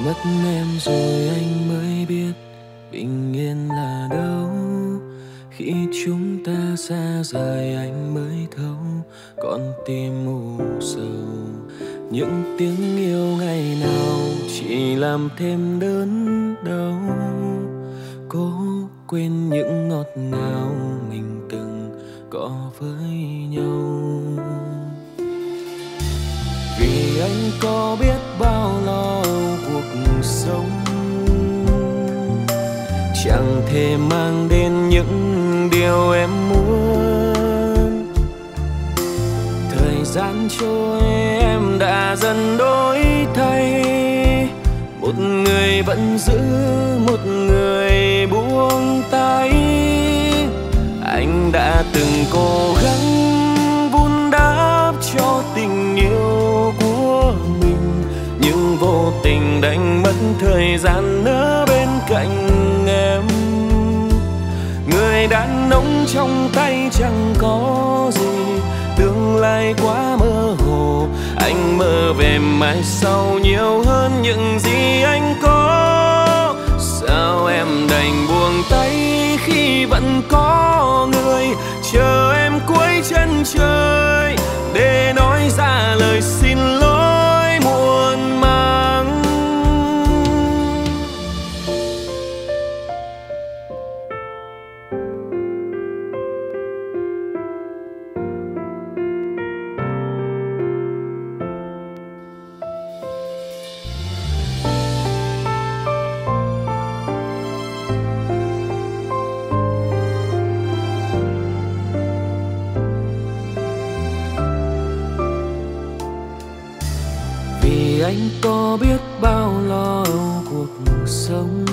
Mất em rồi anh mới biết bình yên là đâu. Khi chúng ta xa rời anh mới thấu con tim u sầu. Những tiếng yêu ngày nào chỉ làm thêm đớn đau. Cố quên những ngọt ngào mình từng có với nhau. Vì anh có biết bao lo cuộc sống, chẳng thể mang đến những điều em muốn. Thời gian trôi em đã dần đổi thay. Một người vẫn giữ, một người buông tay. Anh đã từng cố gắng vun đắp cho tình yêu của mình, nhưng vô tình đánh mất thời gian ở bên cạnh em. Người đàn ông trong tay chẳng có gì, tương lai quá mơ hồ. Anh mơ về mai sau nhiều hơn những gì anh có. Sao em đành buông tay khi vẫn có người chờ em cuối chân trời để nói ra lời xin lỗi muộn màng. Anh có biết bao lo cuộc sống,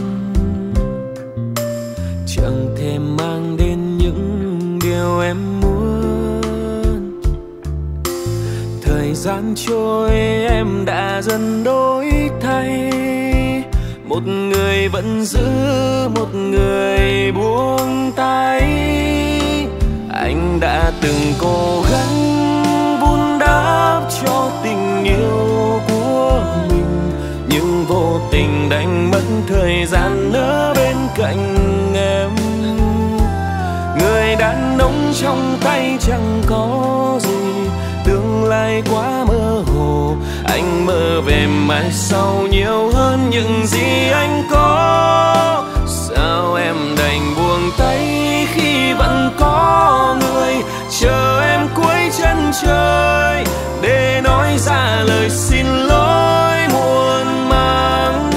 chẳng thể mang đến những điều em muốn. Thời gian trôi em đã dần đổi thay. Một người vẫn giữ, một người buông tay. Anh đã từng cố gắng vun đắp cho tình yêu của mình, nhưng vô tình đánh mất thời gian ở bên cạnh em. Người đàn ông trong tay chẳng có gì, tương lai quá mơ hồ. Anh mơ về mai sau nhiều hơn những gì anh có. Sao em đành buông tay khi vẫn có người chờ em cuối chân trời để nói ra lời xin lỗi muộn màng.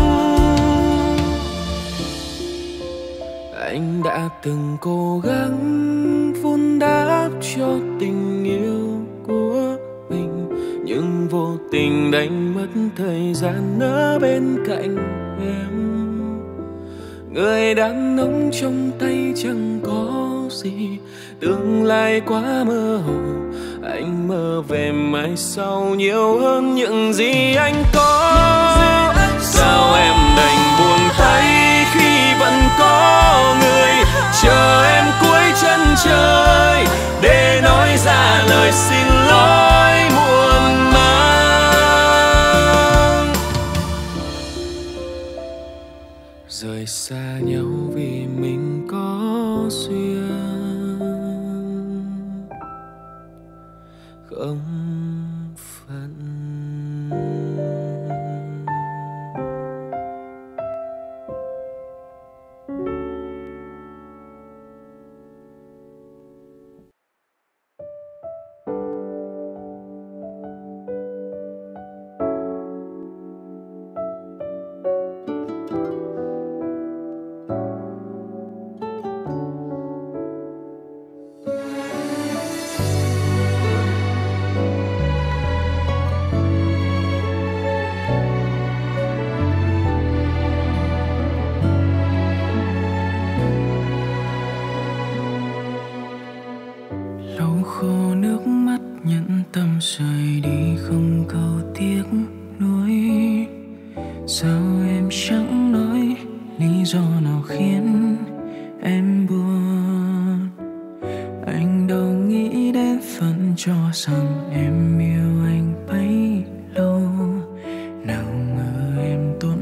Anh đã từng cố gắng vun đắp cho tình yêu của mình, nhưng vô tình đánh mất thời gian ở bên cạnh em. Người đàn ông trong tay chẳng có gì, tương lai quá mơ hồ. Anh mơ về mai sau nhiều hơn những gì anh có. Sao em đành buông tay khi vẫn có người chờ em cuối chân trời để nói ra lời xin lỗi muộn màng. Rời xa nhau vì mình có duyên không phận.
rời đi không câu tiếc nuối. Sao em chẳng nói lý do nào khiến em buồn? Anh đâu nghĩ đến phần cho rằng em yêu anh bấy lâu. Nào ngờ em tuôn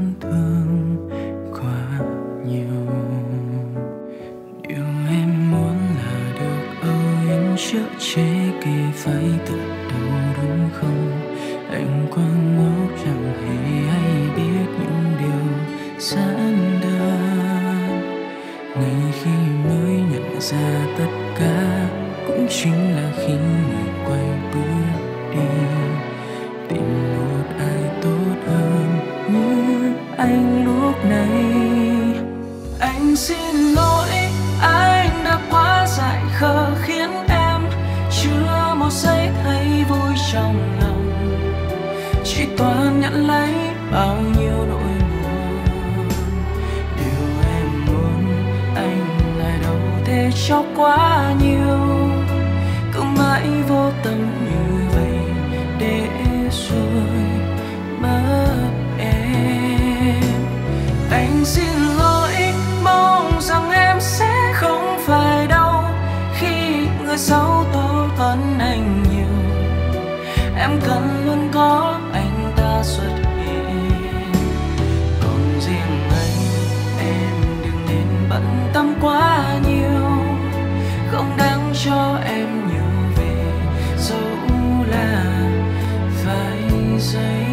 phải tựa đâu đúng không? Anh quá ngốc chẳng hề hay biết những điều giản đơn. Ngay khi mới nhận ra tất cả cũng chính là khi người quay bước đi, tìm một ai tốt hơn như anh lúc này. Anh xin lỗi, anh đã quá dại khờ khiến em chưa một giây thấy vui trong lòng, chỉ toàn nhận lấy bao nhiêu nỗi buồn. Điều em muốn anh lại đâu thể cho quá nhiều, cứ mãi vô tâm như vậy để rồi mất em. Anh xin lỗi, mong rằng em sẽ không phải đau khi người xấu tốt hơn anh nhiều. Em cần luôn có anh ta xuất hiện, còn riêng anh em đừng nên bận tâm quá nhiều, không đáng cho em nhớ về dẫu là vài giây.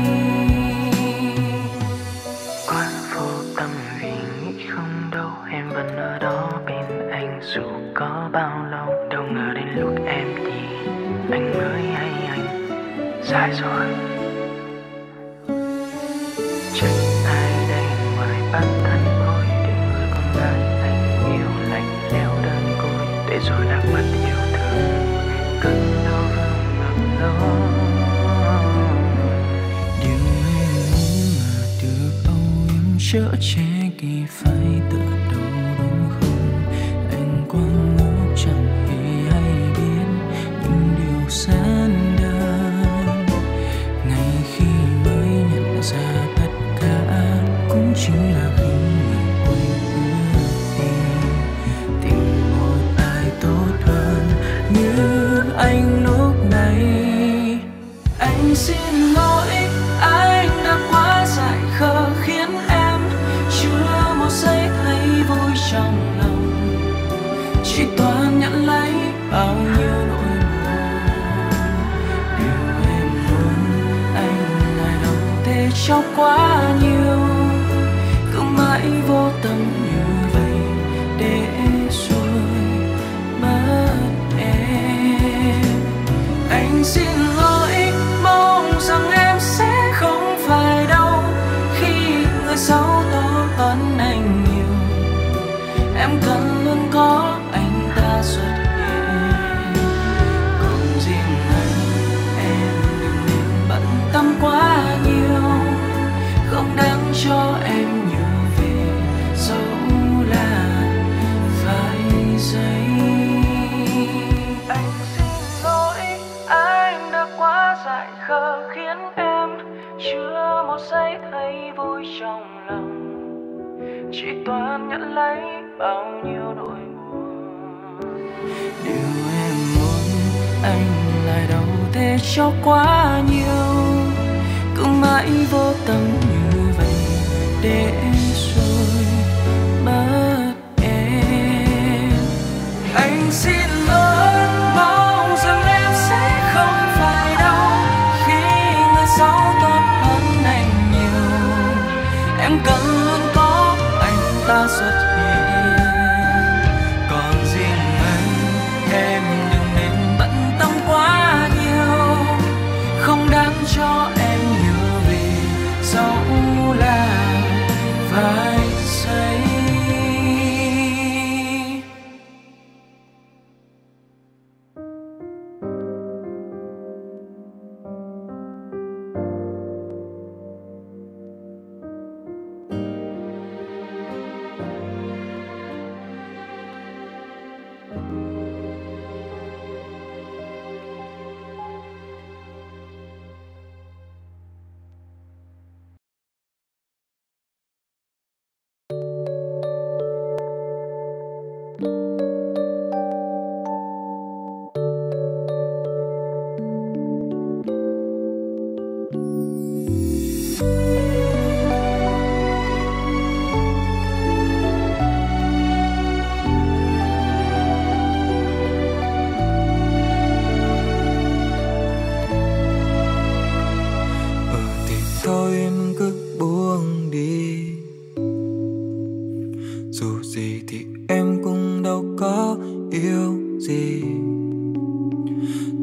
Quá vô tâm vì nghĩ không đâu em vẫn ở đó bên anh, dù có bao lâu. Đâu ngờ đến lúc em đi anh mới hay anh sai rồi. Chẳng ai đây ngoài bản thân thôi, để người con gái anh yêu lạnh lẽo đơn côi, để rồi đã mất yêu thương cơn đau vương ngập lo.
Điều em muốn là được âu yếm chở che khi phải tựa đâu đúng không? Anh quá ngốc chẳng hề hay biết những điều giản đơn. Ngay khi mới nhận ra tất cả cũng chính là khi người quay bước đi, tìm một ai tốt hơn như anh lúc này. Anh xin lỗi, anh đã quá dại khờ khiến em chưa một giây thấy vui trong lòng, chỉ toàn nhận lấy bao nhiêu nỗi buồn. Điều em muốn anh lại đâu thể cho quá nhiều, cứ mãi vô tâm như vậy để rồi mất em. Anh xin lỗi, mong rằng em sẽ không phải đau khi người xấu tốt hơn anh nhiều. Em cần luôn có anh ta xuất hiện, còn riêng anh em đừng nên bận tâm quá nhiều, không đáng cho em nhớ về dẫu là vài giây. Anh xin lỗi, anh đã quá dại khờ khiến em chưa một giây thấy vui trong lòng, chỉ toàn nhận lấy bao nhiêu nỗi buồn. Điều em muốn anh lại đâu thể cho quá nhiều, cứ mãi vô tâm như vậy để rồi mất em. Anh xin lỗi, mong rằng em sẽ không phải đau khi người xấu tốt hơn anh nhiều. Em cần luôn có anh ta xuất hiện, còn riêng anh em đừng nên bận tâm quá nhiều, không đáng cho em nhớ về dẫu là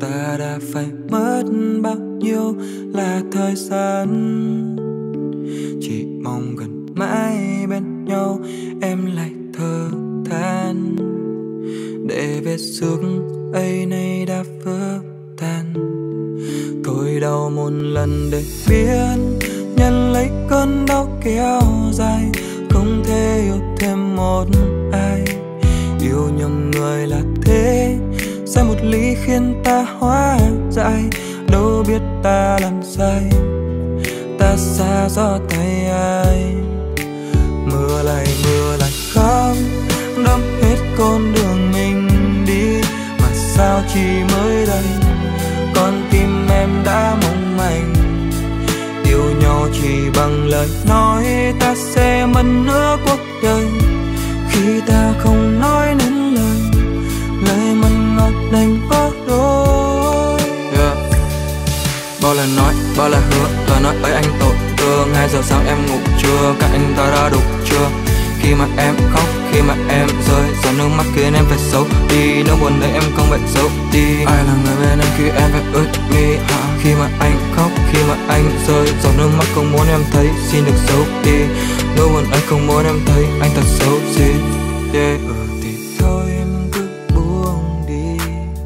Ta đã phải mất bao nhiêu là thời gian, chỉ mong gần mãi bên nhau em lại thở than, để vết xước ấy nay đã vỡ tan. Tôi đau một lần để biết nhận lấy cơn đau kéo dài, không thể yêu thêm một ai. Yêu nhầm người là thế, sai một lý khiến ta hóa dại. Đâu biết ta làm sai, ta xa gió tay ai. Mưa lại khóc, đẫm hết con đường mình đi. Mà sao chỉ mới đây con tim em đã mong manh. Yêu nhau chỉ bằng lời nói, ta sẽ mất nửa cuộc đời. Khi ta không nói nên lời, lời mặn ngọt đành vỡ đôi. Bao lời nói, bao lời hứa, lời nói ấy anh tội thương. 2 giờ sáng em ngủ chưa, các anh ta đã đủ chưa? Khi mà em khóc, khi mà em rơi, giọt nước mắt khiến em phải xấu đi. Nỗi buồn đấy em không phải giấu đi. Ai là người bên em khi em phải ướt mi? Khi mà anh khóc, khi mà anh rơi, giọt nước mắt không muốn em thấy, xin được giấu đi. Nỗi buồn ấy không muốn em thấy, anh thật xấu xí. Thì thôi em cứ buông đi.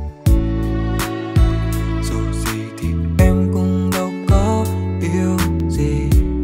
Dù gì thì em cũng đâu có yêu gì.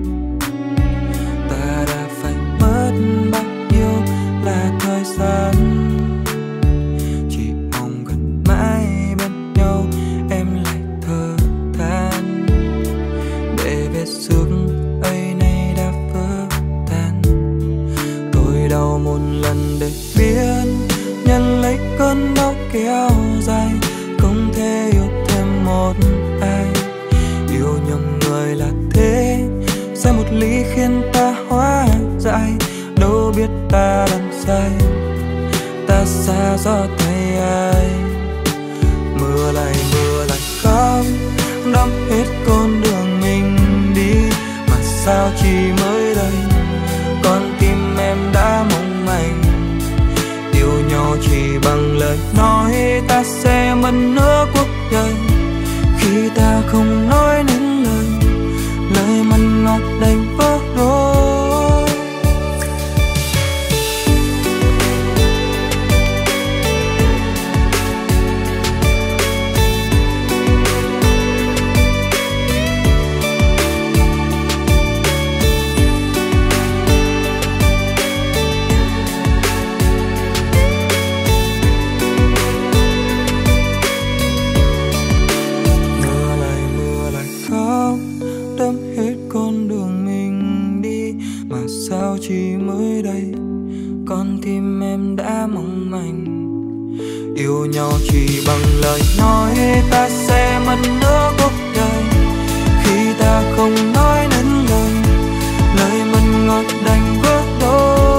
Ta đã phải mất bao nhiêu là thời gian, chỉ mong gần mãi bên nhau em lại thở than, để vết xước ấy nay đã vỡ tan. Tôi đau một lần để biết nhận lấy cơn đau kéo dài, không thể yêu thêm một ai. Yêu nhầm người là thế, sai một lý khiến ta hóa dại. Đâu biết ta làm sai, ta xa gió tay ai. Mưa lại khóc, đẫm hết con đường mình đi. Mà sao chỉ mới đây con tim em đã mong manh. Yêu nhau chỉ bằng lời nói, ta sẽ mất nửa cuộc đời. Khi ta không nói nên lời, lời mặn ngọt đành vỡ đôi. Chỉ mới đây con tim em đã mong manh. Yêu nhau chỉ bằng lời nói, ta sẽ mất nửa cuộc đời. Khi ta không nói nên lời, lời mặn ngọt đành vỡ đôi.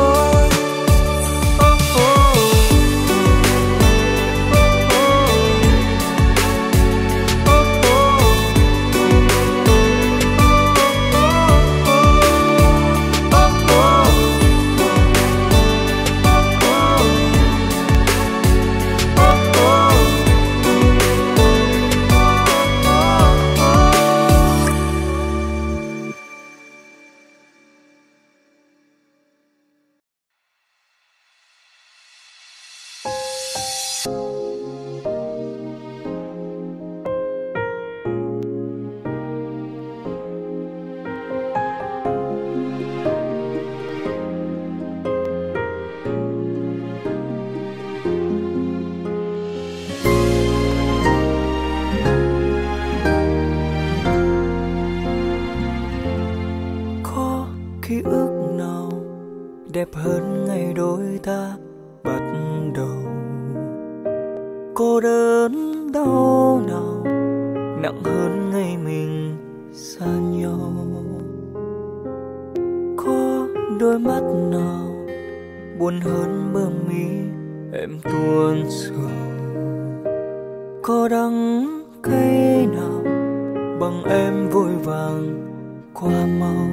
Đẹp hơn ngày đôi ta bắt đầu. Cô đơn đau nào nặng hơn ngày mình xa nhau. Có đôi mắt nào buồn hơn bờ mi em tuôn sầu. Có đắng cay nào bằng em vội vàng qua mau.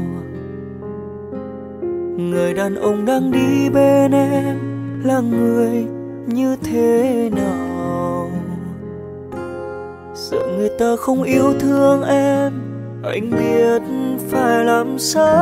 Người đàn ông đang đi bên em là người như thế nào?
Sợ người ta không yêu thương em, anh biết phải làm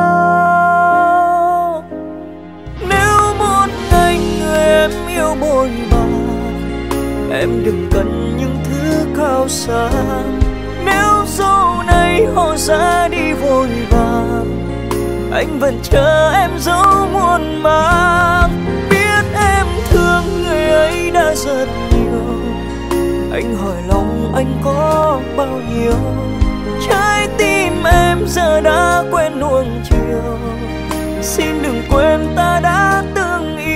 sao. Nếu một ngày người em yêu bội bạc, em đừng cần những thứ cao xa. Nếu sau này họ ra đi vội vàng, anh vẫn chờ em dấu muôn màng. Biết em thương người ấy đã rất nhiều, anh hỏi lòng anh có bao nhiêu. Trái tim em giờ đã quen nuông chiều, xin đừng quên ta đã từng yêu.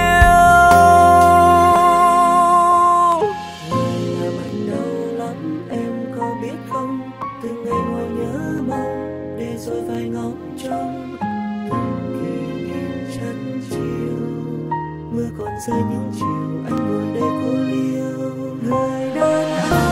Làm anh đau lắm em có biết không, từng ngày ngồi nhớ mong để rồi phải ngóng trông. Từng kỷ niệm chất chiều, mưa còn rơi những chiều anh ngồi đây cô liêu. Người đàn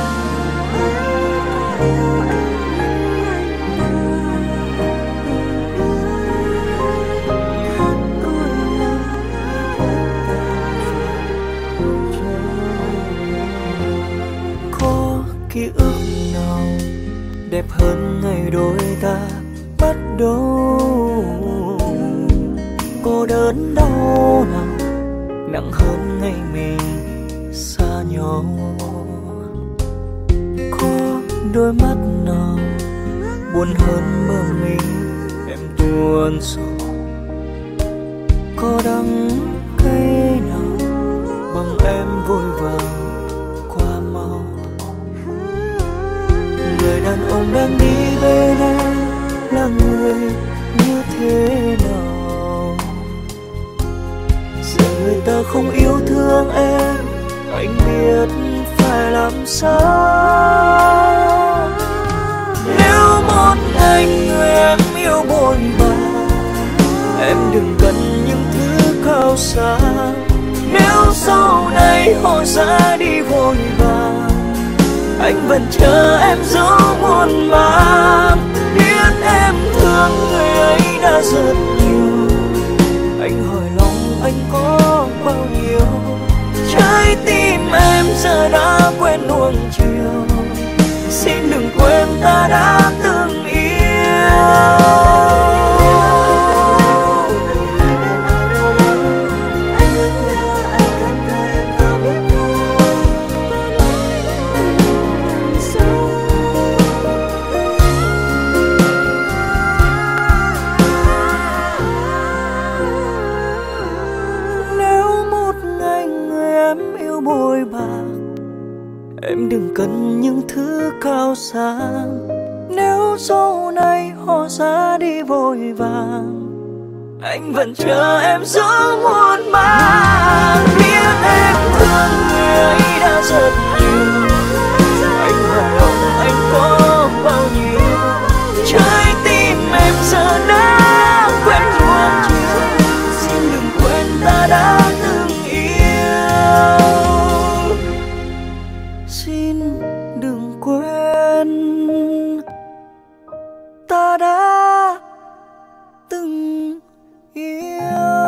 ký ức nào đẹp hơn ngày đôi ta bắt đầu? Cô đớn đau nào nặng hơn ngày mình xa nhau? Có đôi mắt nào buồn hơn mơ mình em tuôn sầu? Có đắng cay nào bằng em vội vàng qua mau? Người đàn ông đang đi bên em là người như thế nào? Giờ người ta không yêu thương em, anh biết phải làm sao. Nếu một ngày người em yêu bội bạc, em đừng cần những thứ cao xa. Nếu sau này họ ra đi vội vàng, anh vẫn chờ em dấu muôn màng. Biết em thương người ấy đã rất nhiều, anh hỏi lòng anh có bao nhiêu. Trái tim em giờ đã quen nuông chiều, xin đừng quên ta đã từng yêu. Em đừng cần những thứ cao xa. Nếu sau này họ ra đi vội vàng, anh vẫn chờ em dấu muôn màng. Biết em thương người ấy đã rất nhiều, anh hỏi lòng anh có bao nhiêu. Trái tim em giờ đã quen nuông chiều, xin đừng quên ta đã từng yêu. Xin đừng quên ta đã từng yêu.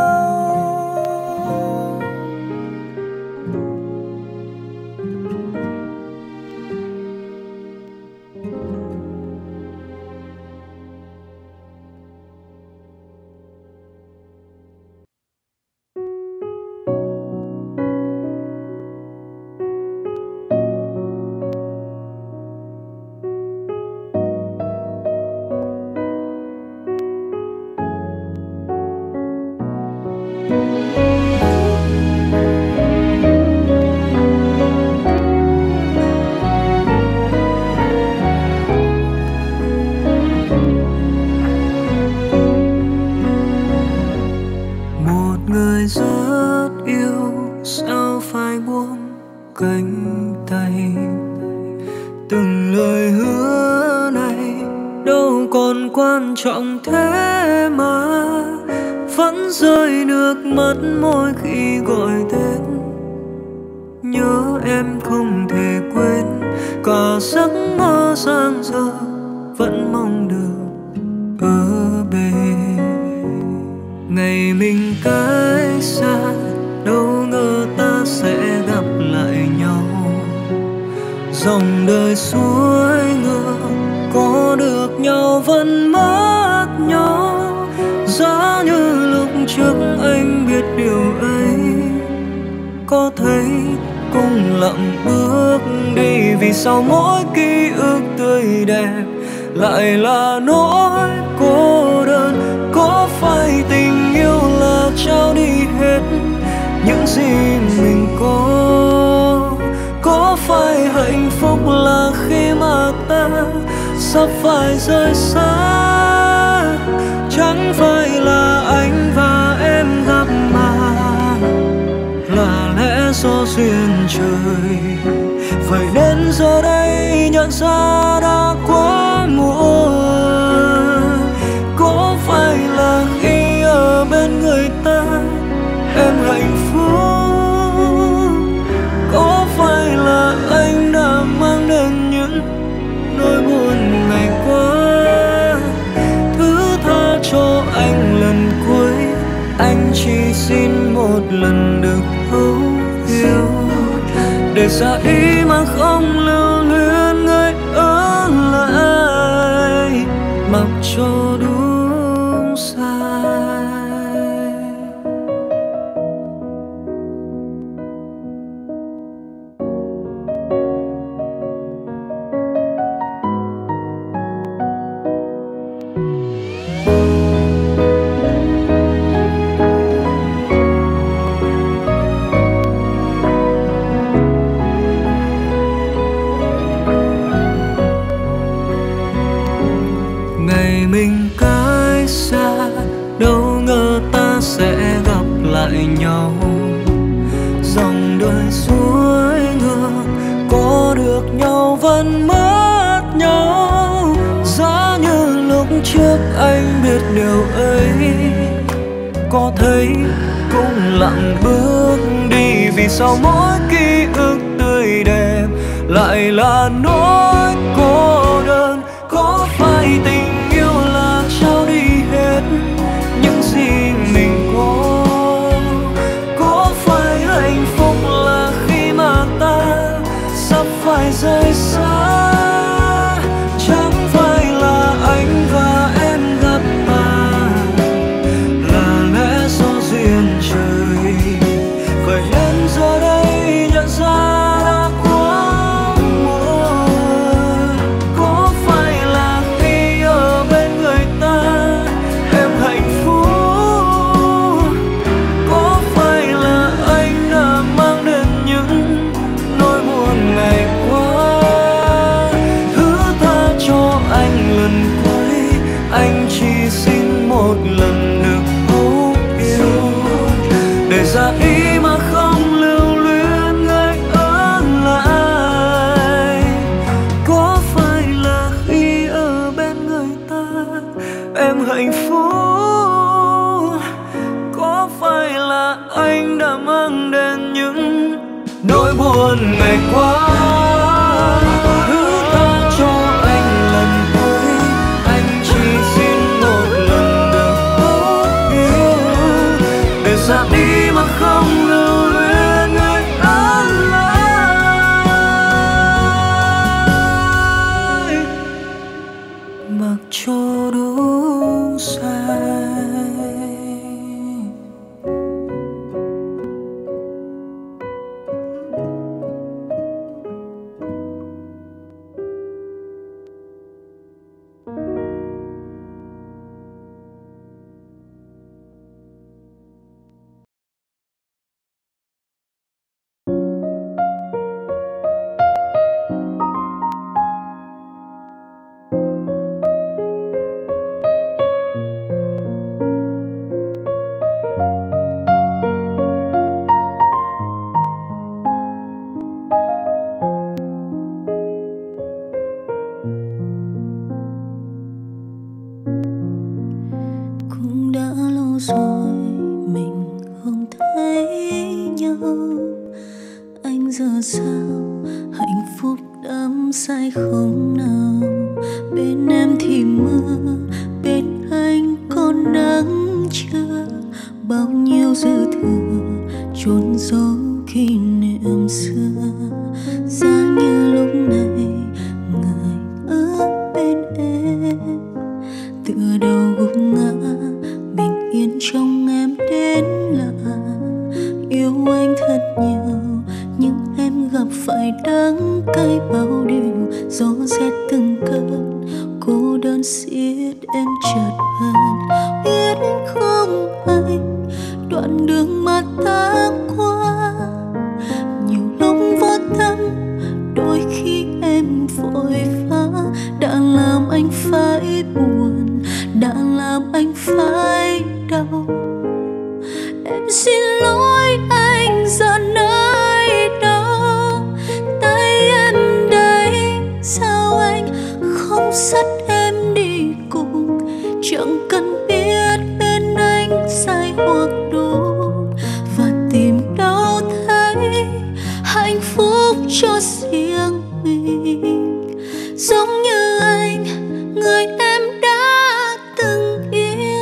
cánh tay. Từng lời hứa này đâu còn quan trọng thế mà vẫn rơi nước mắt mỗi khi gọi tên. Nhớ em không thể quên, cả giấc mơ giang dở vẫn mong được ở bên. Ngày mình cách xa đâu ngờ ta sẽ gặp lại nhau,
dòng đời suối ngược, có được nhau vẫn mất nhau. Giá như lúc trước anh biết điều ấy, có thấy cũng lặng bước đi. Vì sao mỗi ký ức tươi đẹp lại là nỗi cô đơn? Có phải tình yêu là trao đi hết những gì mình có? Có phải hạnh phúc là khi mà ta sắp phải rời xa? Chẳng phải là anh và em gặp mà là lẽ do duyên trời. Vậy đến giờ đây nhận ra đã quá muộn. Có phải là khi ở bên người ta em hạnh phúc? Có phải là anh đã mang đến những nỗi buồn ngày qua? Thứ tha cho anh lần cuối, anh chỉ xin một lần được thấu hiểu. Để xa ý mà không lưu luyến người ở lại, mặc cho đúng sai. Ngày mình cách xa, đâu ngờ ta sẽ gặp lại nhau. Dòng đời suối ngược, có được nhau vẫn mất nhau. Giá như lúc trước anh biết điều ấy, có thấy cũng lặng bước đi. Vì sao mỗi ký ức tươi đẹp lại là nỗi cô đơn? Có phải tình yêu là trao đi hết những gì mình có? Có phải hạnh phúc là khi mà ta sắp phải rời xa? Chẳng phải là anh và em gặp mà là lẽ do duyên trời. Vậy đến giờ đây nhận ra đã quá muộn. Có phải là khi ở bên người ta em hạnh phúc? Có phải là anh đã mang đến những nỗi buồn ngày qua? Thứ tha cho anh lần cuối, anh chỉ xin một lần được thấu yêu. Để ra ý mà không lưu luyến người ở lại. Có phải là khi ở bên người ta em hạnh phúc? Có phải là anh đã mang đến những nỗi buồn ngày qua? Thứ tha cho anh lần cuối, anh chỉ xin một lần được thấu yêu. Để xa đi mà không lưu luyến người ở lại, mặc cho đúng sai.
Cũng đã lâu rồi mình không thấy nhau. Anh giờ sao hạnh phúc đắm say không nào? Bên em thì mưa, bên anh còn nắng chưa? Bao nhiêu dư thừa chôn giấu kỷ niệm xưa. Giá như lúc nào rét từng cơn, cô đơn xiết em chợt hơn. Biết không anh, đoạn đường mà ta qua nhiều lúc vô tâm, đôi khi em vội vã đã làm anh phải buồn, đã làm anh phải đau. Em xin lỗi anh giờ nơi đâu, tay em đây sao anh không dắt em đi cùng, chẳng cần biết bên anh sai hoặc đúng, và tìm đâu thấy hạnh phúc cho riêng mình, giống như anh, người em đã từng yêu.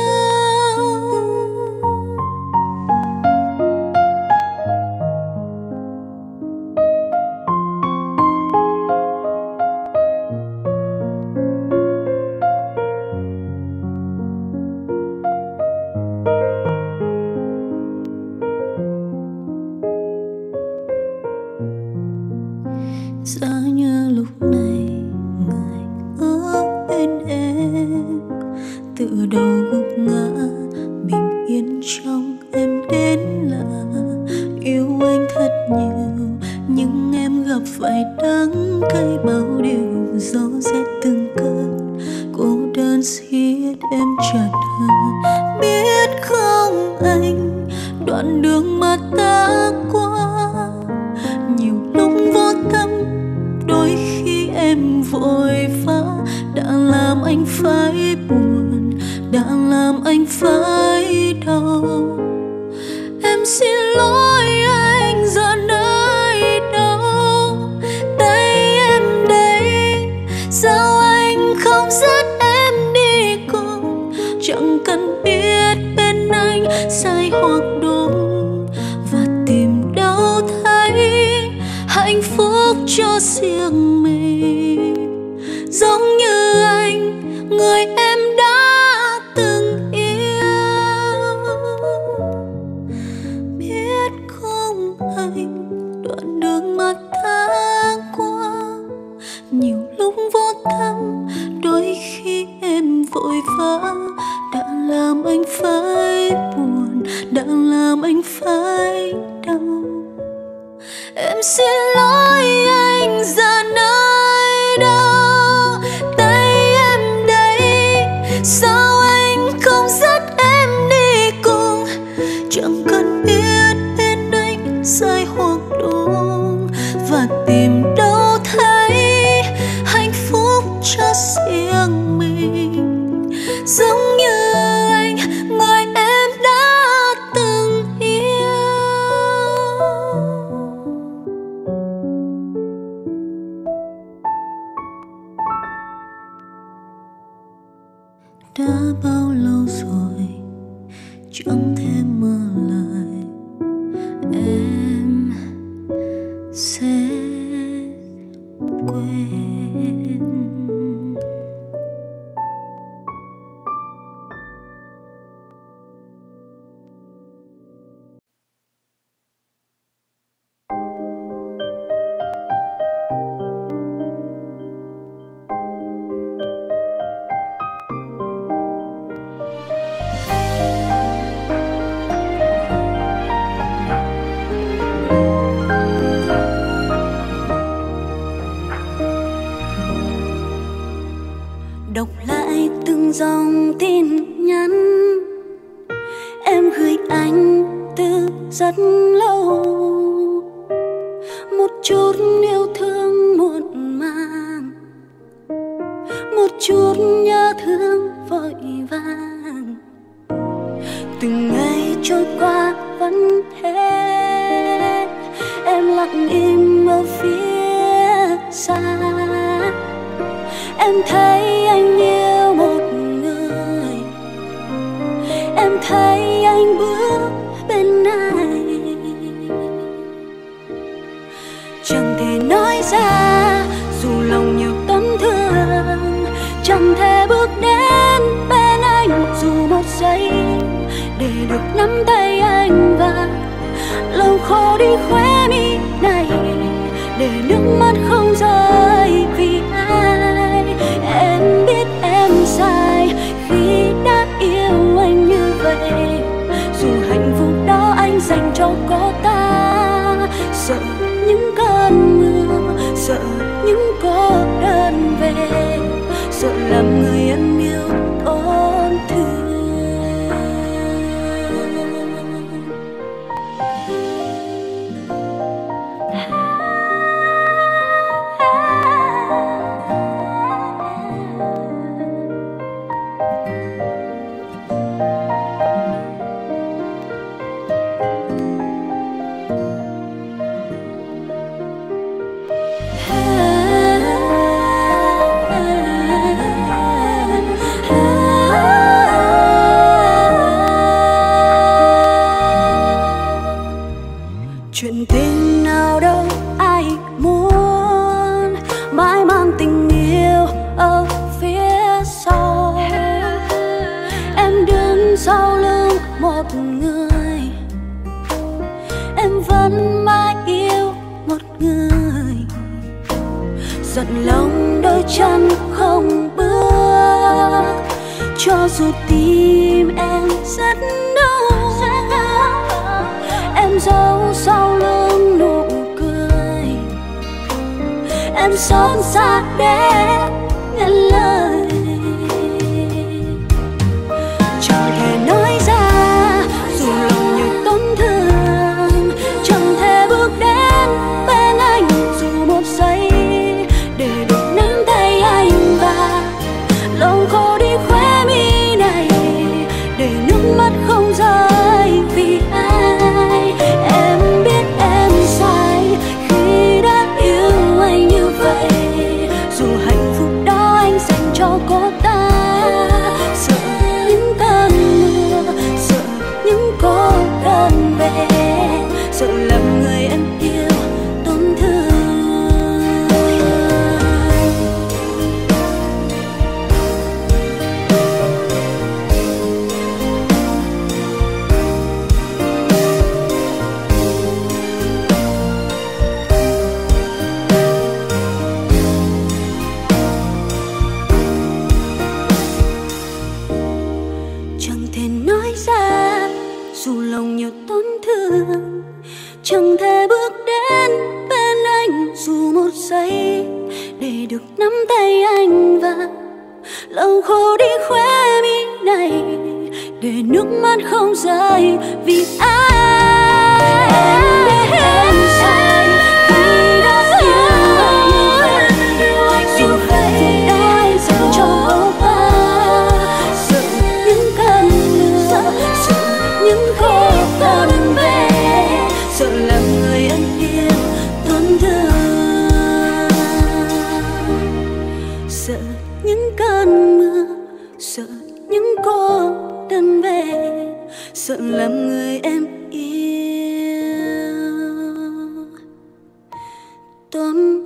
Giá như lúc này người ở bên em từ đầu gục ngã, bình yên trong em đến lạ. Yêu anh thật nhiều nhưng em gặp phải đắng cay bao điều, gió rét từng cơn, cô đơn xiết em chặt hơn. Biết không anh, đoạn đường mà ta qua nhiều lúc vô tâm, đôi khi em vội vã đã làm anh phải buồn, đã làm anh phải đau. Em xin lỗi anh giờ nơi đâu, tay em đây sao anh không dắt em đi cùng, chẳng cần biết bên anh sai hoặc đúng, và tìm đâu thấy hạnh phúc cho riêng mình, giống như anh, người em đã từng yêu. Biết không anh, đoạn đường mà ta qua nhiều lúc vô tâm, đôi khi em vội vã đã làm anh phải buồn, đã làm anh phải đau. Em xin lỗi anh giờ nơi đâu, tay em đây sao anh không dắt em đi cùng, chẳng cần biết bên anh sai hoặc đúng, và tìm đâu thấy hạnh phúc cho riêng mình, giống như anh, người em đã từng yêu. Đã bao lâu rồi chẳng thể mơ lại, em sẽ quên. Đọc lại từng dòng tin nhắn em gửi anh từ rất lâu, một chút yêu thương muộn màng, một chút nhớ thương vội vàng. Từng ngày trôi qua vẫn thế, em lặng im ở phía xa. Em thấy anh yêu một người, em thấy anh bước bên ai, chẳng thể nói ra dù lòng nhiều tổn thương, chẳng thể bước đến bên anh dù một giây, để được nắm tay anh và lau khô đi khóe mi này, để nước mắt không rơi vì ai. sợ làm người em yêu tổn thương. Chuyện tình nào đâu ai muốn, mãi mang tình yêu ở phía sau. Em đứng sau lưng một người, em vẫn mãi yêu một người. Giận lòng đôi chân không bước, cho dù tim em rất đau. Em giấu sau lưng nụ cười, em xót xa để ngắt lời. Chẳng thể nói ra dù lòng như tổn thương, chẳng thể bước đến bên anh dù một giây để được nắm tay anh và lòng khô đi khóe mi này để nước mắt không rơi vì ai. Em biết em sai khi đã yêu anh như vậy, dù hạnh phúc đó anh dành cho cô ta. Sợ những cơn mưa, sợ những cô đơn về, sợ làm người em yêu tổn thương. Chẳng thể nói ra dù lòng nhiều tổn thương, chẳng thể bước đến bên anh dù một giây để được nắm tay anh và lòng khô đi khóe mi này để nước mắt không rơi vì ai. Em biết em sai khi đã yêu anh như vậy, dù hạnh phúc đó anh dành cho cô ta. Sợ những cơn mưa, sợ những khô đơn về, sợ làm người anh yêu tổn thương. Sợ những cơn mưa, sợ những cô đơn về, sợ làm người em yêu tổn